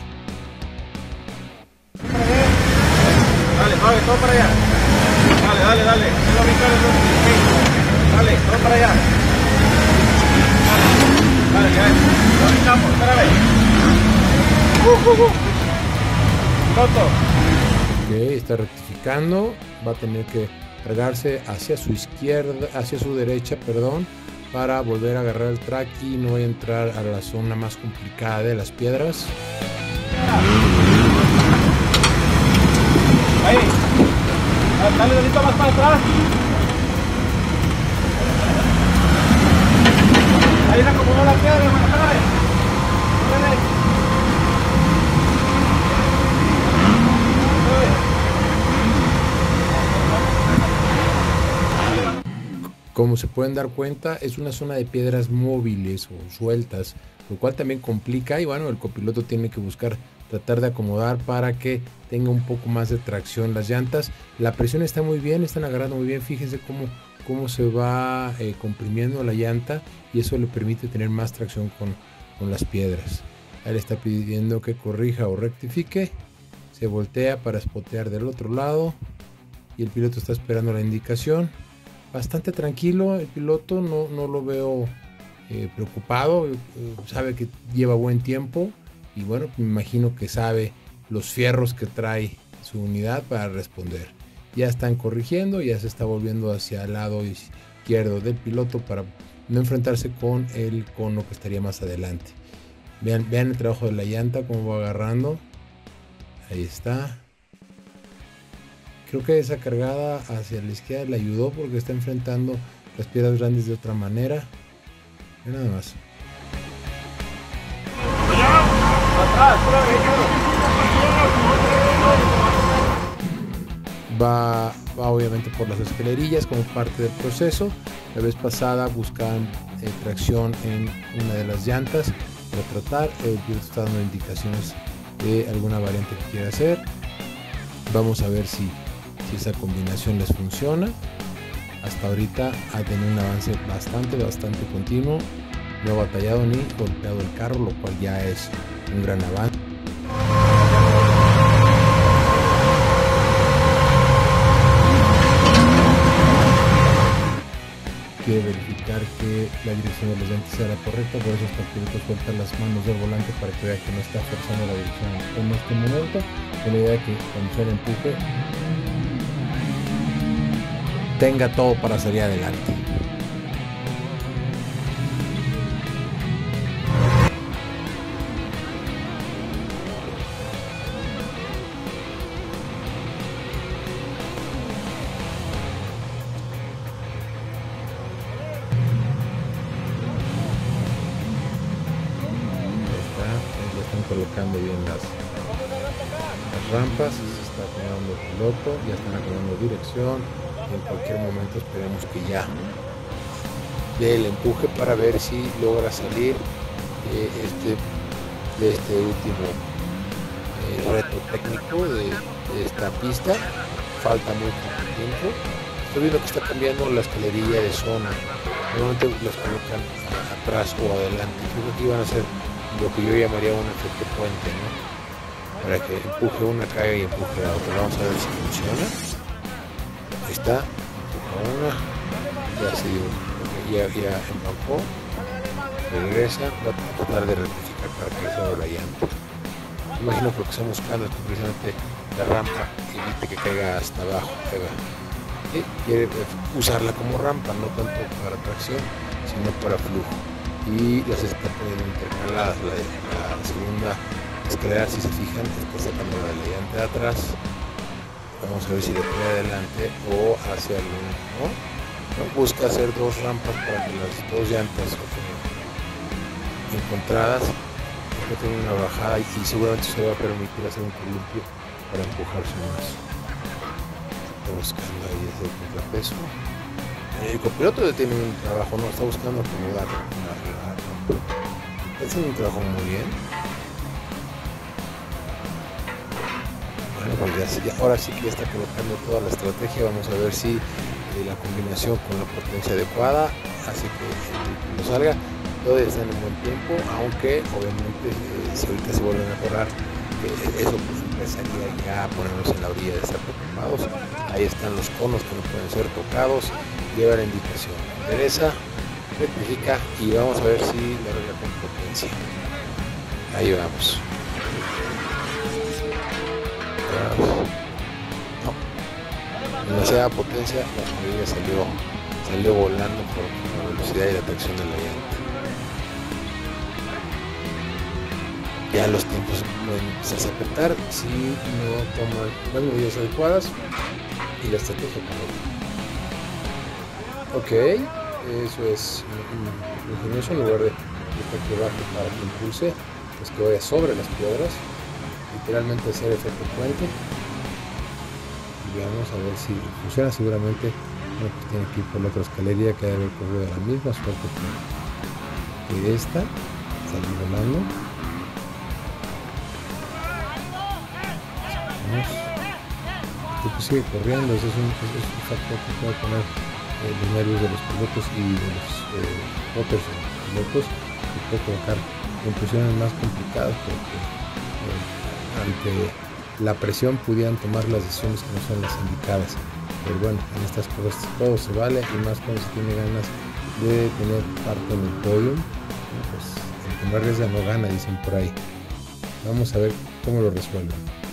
Dale, todo para allá. Dale. Dale, todo para allá. Dale, ya. Lo brincamos, espérame. Toto. Ok, está rectificando. Va a tener que cargarse hacia su izquierda, hacia su derecha, perdón, para volver a agarrar el track y no entrar a la zona más complicada de las piedras. Ahí. Dale dedito más para atrás. Ahí se acomodó la piedra, hermano. Como se pueden dar cuenta, es una zona de piedras móviles o sueltas, lo cual también complica y bueno, el copiloto tiene que buscar tratar de acomodar para que tenga un poco más de tracción las llantas. La presión está muy bien, están agarrando muy bien, fíjense cómo se va comprimiendo la llanta y eso le permite tener más tracción con las piedras. Él está pidiendo que corrija o rectifique, se voltea para spotear del otro lado y el piloto está esperando la indicación. Bastante tranquilo el piloto, no lo veo preocupado, sabe que lleva buen tiempo y bueno, me imagino que sabe los fierros que trae su unidad para responder. Ya están corrigiendo, ya se está volviendo hacia el lado izquierdo del piloto para no enfrentarse con el cono que estaría más adelante. Vean el trabajo de la llanta, cómo va agarrando. Ahí está. Creo que esa cargada hacia la izquierda le ayudó porque está enfrentando las piedras grandes de otra manera. Y nada más. Va obviamente por las escalerillas como parte del proceso. La vez pasada buscaban tracción en una de las llantas para tratar. El piloto está dando indicaciones de alguna variante que quiera hacer. Vamos a ver si esa combinación les funciona. Hasta ahorita ha tenido un avance bastante continuo. No ha batallado ni golpeado el carro, lo cual ya es un gran avance. Quiere verificar que la dirección de los llantas sea la correcta, por eso hasta el piloto suelta las manos del volante para que vea que no está forzando la dirección en este momento, con la idea de que cuando sea el empuje tenga todo para salir adelante. ubicando bien las rampas, se está acomodando el piloto, ya están acomodando dirección. En cualquier momento esperemos que ya dé el empuje para ver si logra salir de este último reto técnico de esta pista. Falta muy poco tiempo. Estoy viendo que está cambiando la escalerilla de zona. Normalmente los colocan atrás o adelante. Creo que aquí van a hacer lo que yo llamaría un efecto puente, ¿no? Para que empuje una, caiga y empuje la otra. Vamos a ver si funciona. Ahí está, empuja una, ya se dio, ya empancó, regresa, va a tratar de rectificar para que se abra la llanta. Imagino que lo que estamos buscando es que precisamente la rampa evite que caiga hasta abajo, y quiere usarla como rampa, no tanto para tracción, sino para flujo. Y las está poniendo intercaladas. La segunda escalera, si se fijan, está sacando la llanta de atrás. Vamos a ver si le pone adelante o hacia el ¿no? Busca hacer dos rampas para que las dos llantas encontradas tengan una bajada y seguramente se va a permitir hacer un columpio para empujarse más. Está buscando ahí ese contrapeso. El copiloto tiene un trabajo, no está buscando acomodar. Está haciendo un trabajo muy bien. Bueno, pues ya, ahora sí que ya está colocando toda la estrategia. Vamos a ver si la combinación con la potencia adecuada hace que el vehículo salga. Todavía está en un buen tiempo, aunque obviamente si ahorita se vuelven a correr, eso pues empezaría ya a ponernos en la orilla de estar preocupados. Ahí están los conos que no pueden ser tocados. Lleva la indicación, endereza, rectifica y vamos a ver si la regla con potencia. Ahí vamos. No, demasiada potencia, la escalera salió volando por la velocidad y la tracción de la llanta. Ya los tiempos pueden empezar a apretar si no toman las medidas adecuadas y la estrategia correcta. Ok, eso es ingenioso. En lugar de que baje para que impulse, pues que vaya sobre las piedras, literalmente hacer efecto puente. Y vamos a ver si funciona. Seguramente bueno, pues tiene que ir por la otra escalería que debe haber corrido de la misma suerte que esta, salir volando. Pues sigue corriendo, ese es un factor que puede poner los nervios de los pilotos y de los otros pilotos, que puede colocar en posiciones más complicadas porque ante la presión pudieran tomar las decisiones que no son las indicadas. Pero bueno, en estas cosas todo se vale y más cuando se tiene ganas de tener parte en el podio, pues el que no arriesga no gana, dicen por ahí. Vamos a ver cómo lo resuelven.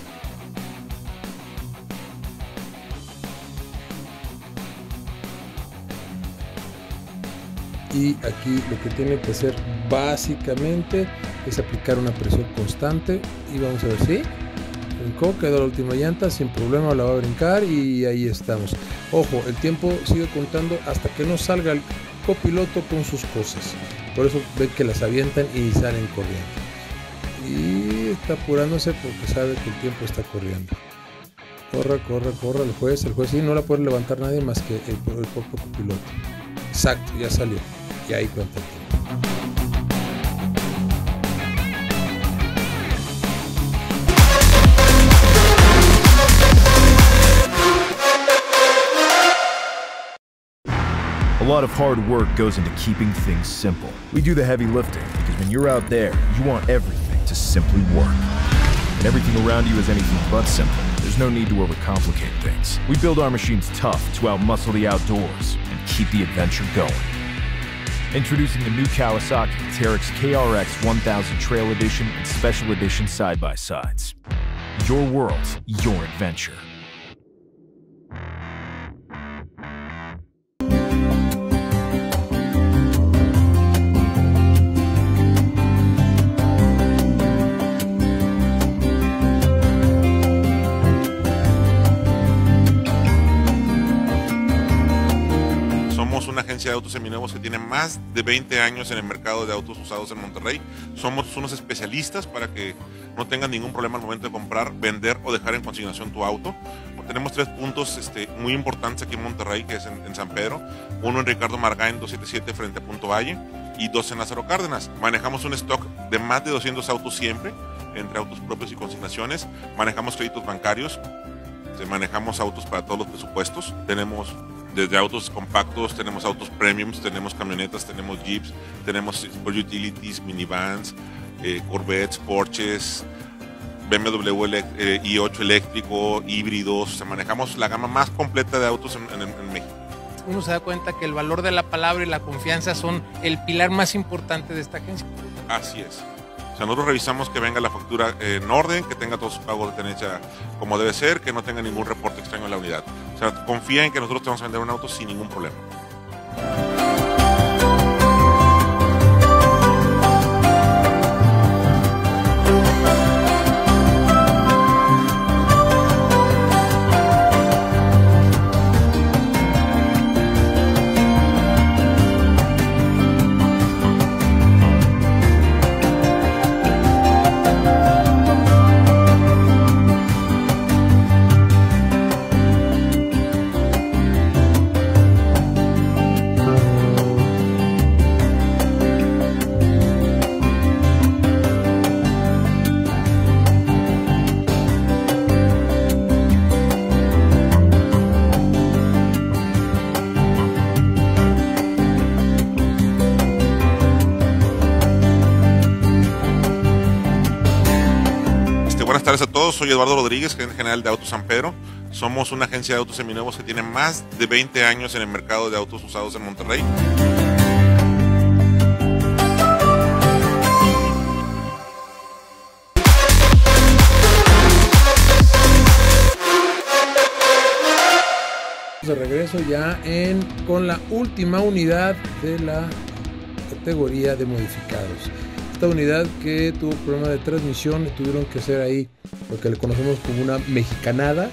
Y aquí lo que tiene que hacer básicamente es aplicar una presión constante y vamos a ver si brincó, quedó la última llanta, sin problema la va a brincar y ahí estamos. Ojo, el tiempo sigue contando hasta que no salga el copiloto con sus cosas, por eso ven que las avientan y salen corriendo y está apurándose porque sabe que el tiempo está corriendo. Corre el juez sí, no la puede levantar nadie más que el propio copiloto. Exacto, ya salió. Y ahí cuenta el tiempo. A lot of hard work goes into keeping things simple. We do the heavy lifting because when you're out there, you want everything to simply work. And everything around you is anything but simple. There's no need to overcomplicate things. We build our machines tough to outmuscle the outdoors and keep the adventure going. Introducing the new Kawasaki Teryx KRX 1000 Trail Edition and Special Edition side-by-sides. Your world, your adventure. Somos una agencia de autos seminuevos que tiene más de 20 años en el mercado de autos usados en Monterrey. Somos unos especialistas para que no tengan ningún problema al momento de comprar, vender o dejar en consignación tu auto. Tenemos 3 puntos muy importantes aquí en Monterrey, que es en San Pedro, uno en Ricardo Margain 277 frente a Punto Valle y 2 en Lázaro Cárdenas. Manejamos un stock de más de 200 autos siempre, entre autos propios y consignaciones. Manejamos créditos bancarios, manejamos autos para todos los presupuestos. Tenemos desde autos compactos, tenemos autos premiums, tenemos camionetas, tenemos jeeps, tenemos sport utilities, minivans, Corvettes, Porsches, BMW i8 eléctrico, híbridos. O sea, manejamos la gama más completa de autos en México. Uno se da cuenta que el valor de la palabra y la confianza son el pilar más importante de esta agencia. Así es. O sea, nosotros revisamos que venga la factura en orden, que tenga todos sus pagos de tenencia como debe ser, que no tenga ningún reporte extraño en la unidad. O sea, confía en que nosotros te vamos a vender un auto sin ningún problema. Buenas tardes a todos, soy Eduardo Rodríguez, gerente general de Autos San Pedro. Somos una agencia de autos seminuevos que tiene más de 20 años en el mercado de autos usados en Monterrey. De regreso ya con la última unidad de la categoría de modificados. Esta unidad que tuvo problema de transmisión, tuvieron que hacer ahí lo que le conocemos como una mexicanada.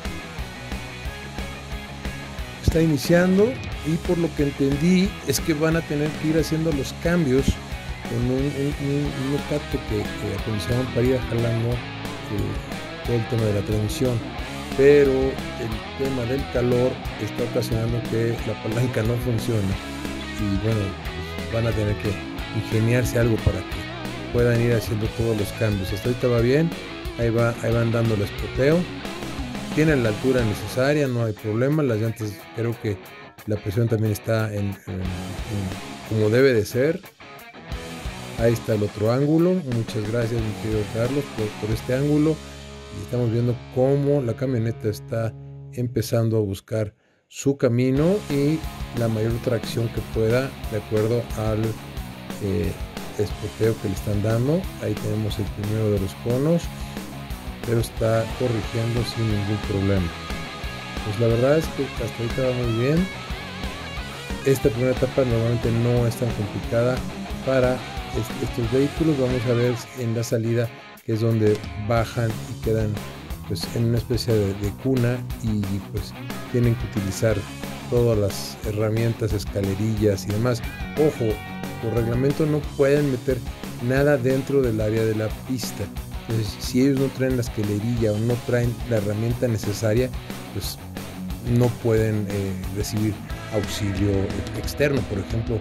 Está iniciando y por lo que entendí es que van a tener que ir haciendo los cambios con un mecato que acondicionaron para ir jalando todo el tema de la transmisión. Pero el tema del calor está ocasionando que la palanca no funcione y bueno, van a tener que ingeniarse algo para que puedan ir haciendo todos los cambios. Hasta ahorita va bien, ahí van dando el espoteo, tienen la altura necesaria, no hay problema. Las llantas, creo que la presión también está como debe de ser. Ahí está el otro ángulo. Muchas gracias, mi querido Carlos, por este ángulo. Y estamos viendo cómo la camioneta está empezando a buscar su camino y la mayor tracción que pueda, de acuerdo al espoteo que le están dando. Ahí tenemos el primero de los conos, pero está corrigiendo sin ningún problema. Pues la verdad es que hasta ahorita va muy bien. Esta primera etapa normalmente no es tan complicada para estos vehículos. Vamos a ver en la salida, que es donde bajan y quedan pues en una especie de cuna y pues tienen que utilizar todas las herramientas, escalerillas y demás. Ojo, por reglamento no pueden meter nada dentro del área de la pista. Entonces, si ellos no traen la escalerilla o no traen la herramienta necesaria, pues no pueden recibir auxilio externo. Por ejemplo,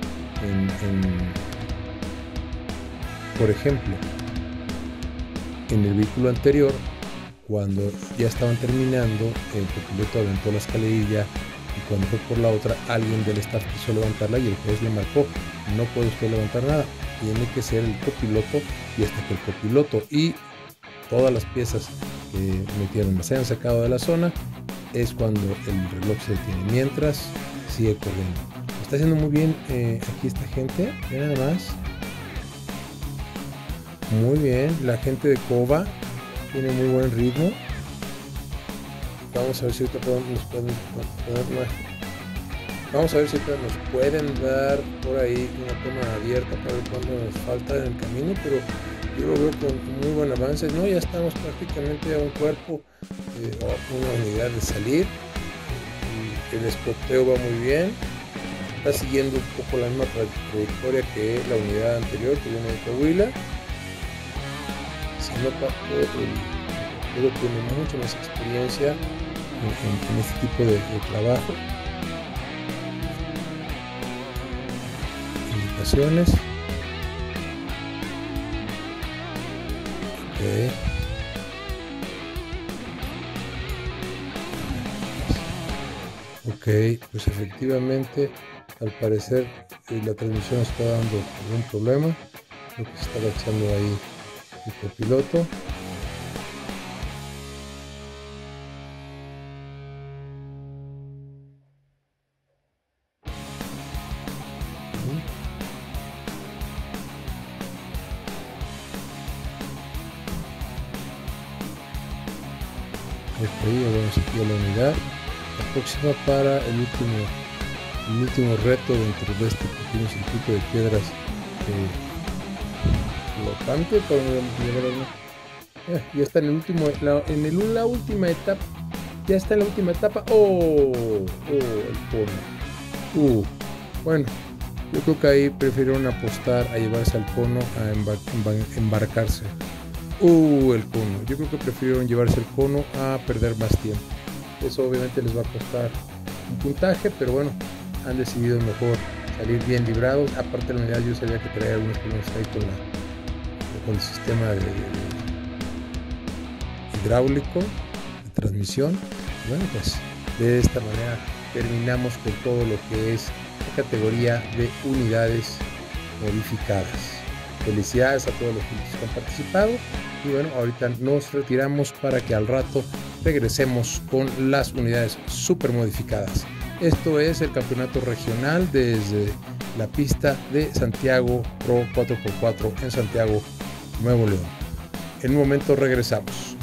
en el vehículo anterior, cuando ya estaban terminando, el copiloto aventó la escalerilla y cuando fue por la otra, alguien del staff quiso levantarla y el juez le marcó: no puede usted levantar nada, tiene que ser el copiloto. Y hasta que el copiloto y todas las piezas que metieron se hayan sacado de la zona, es cuando el reloj se detiene, mientras sigue corriendo. Está haciendo muy bien aquí esta gente, nada más. Muy bien, la gente de Cova tiene muy buen ritmo. Vamos a ver si ahorita vamos a ver si nos pueden dar por ahí una toma abierta para ver cuánto nos falta en el camino, pero yo lo veo con muy buen avance. No, ya estamos prácticamente a un cuerpo o una unidad de salir. El espoteo va muy bien. está siguiendo un poco la misma trayectoria que la unidad anterior que viene de Coahuila. Se nota pero tiene mucha más experiencia en este tipo de trabajo. Indicaciones. Ok, pues efectivamente, al parecer la transmisión está dando algún problema. Creo que se está agachando ahí el copiloto. Ok, vamos aquí a la unidad. La próxima para el último reto dentro de este pequeño circuito de piedras flotante. Ya está en el último, la última etapa. Ya está en la última etapa. El cono. Bueno, yo creo que ahí prefirieron apostar a llevarse al cono a embarcarse. El cono. Yo creo que prefirieron llevarse el cono a perder más tiempo. Eso obviamente les va a costar un puntaje, pero bueno, han decidido mejor salir bien librados. Aparte, la unidad yo sabía que traía algunos problemas ahí con el sistema hidráulico de transmisión. Bueno, pues de esta manera terminamos con todo lo que es la categoría de unidades modificadas. Felicidades a todos los que han participado. Y bueno, ahorita nos retiramos para que al rato regresemos con las unidades super modificadas. Esto es el campeonato regional desde la pista de Santiago Pro 4x4 en Santiago, Nuevo León. En un momento regresamos.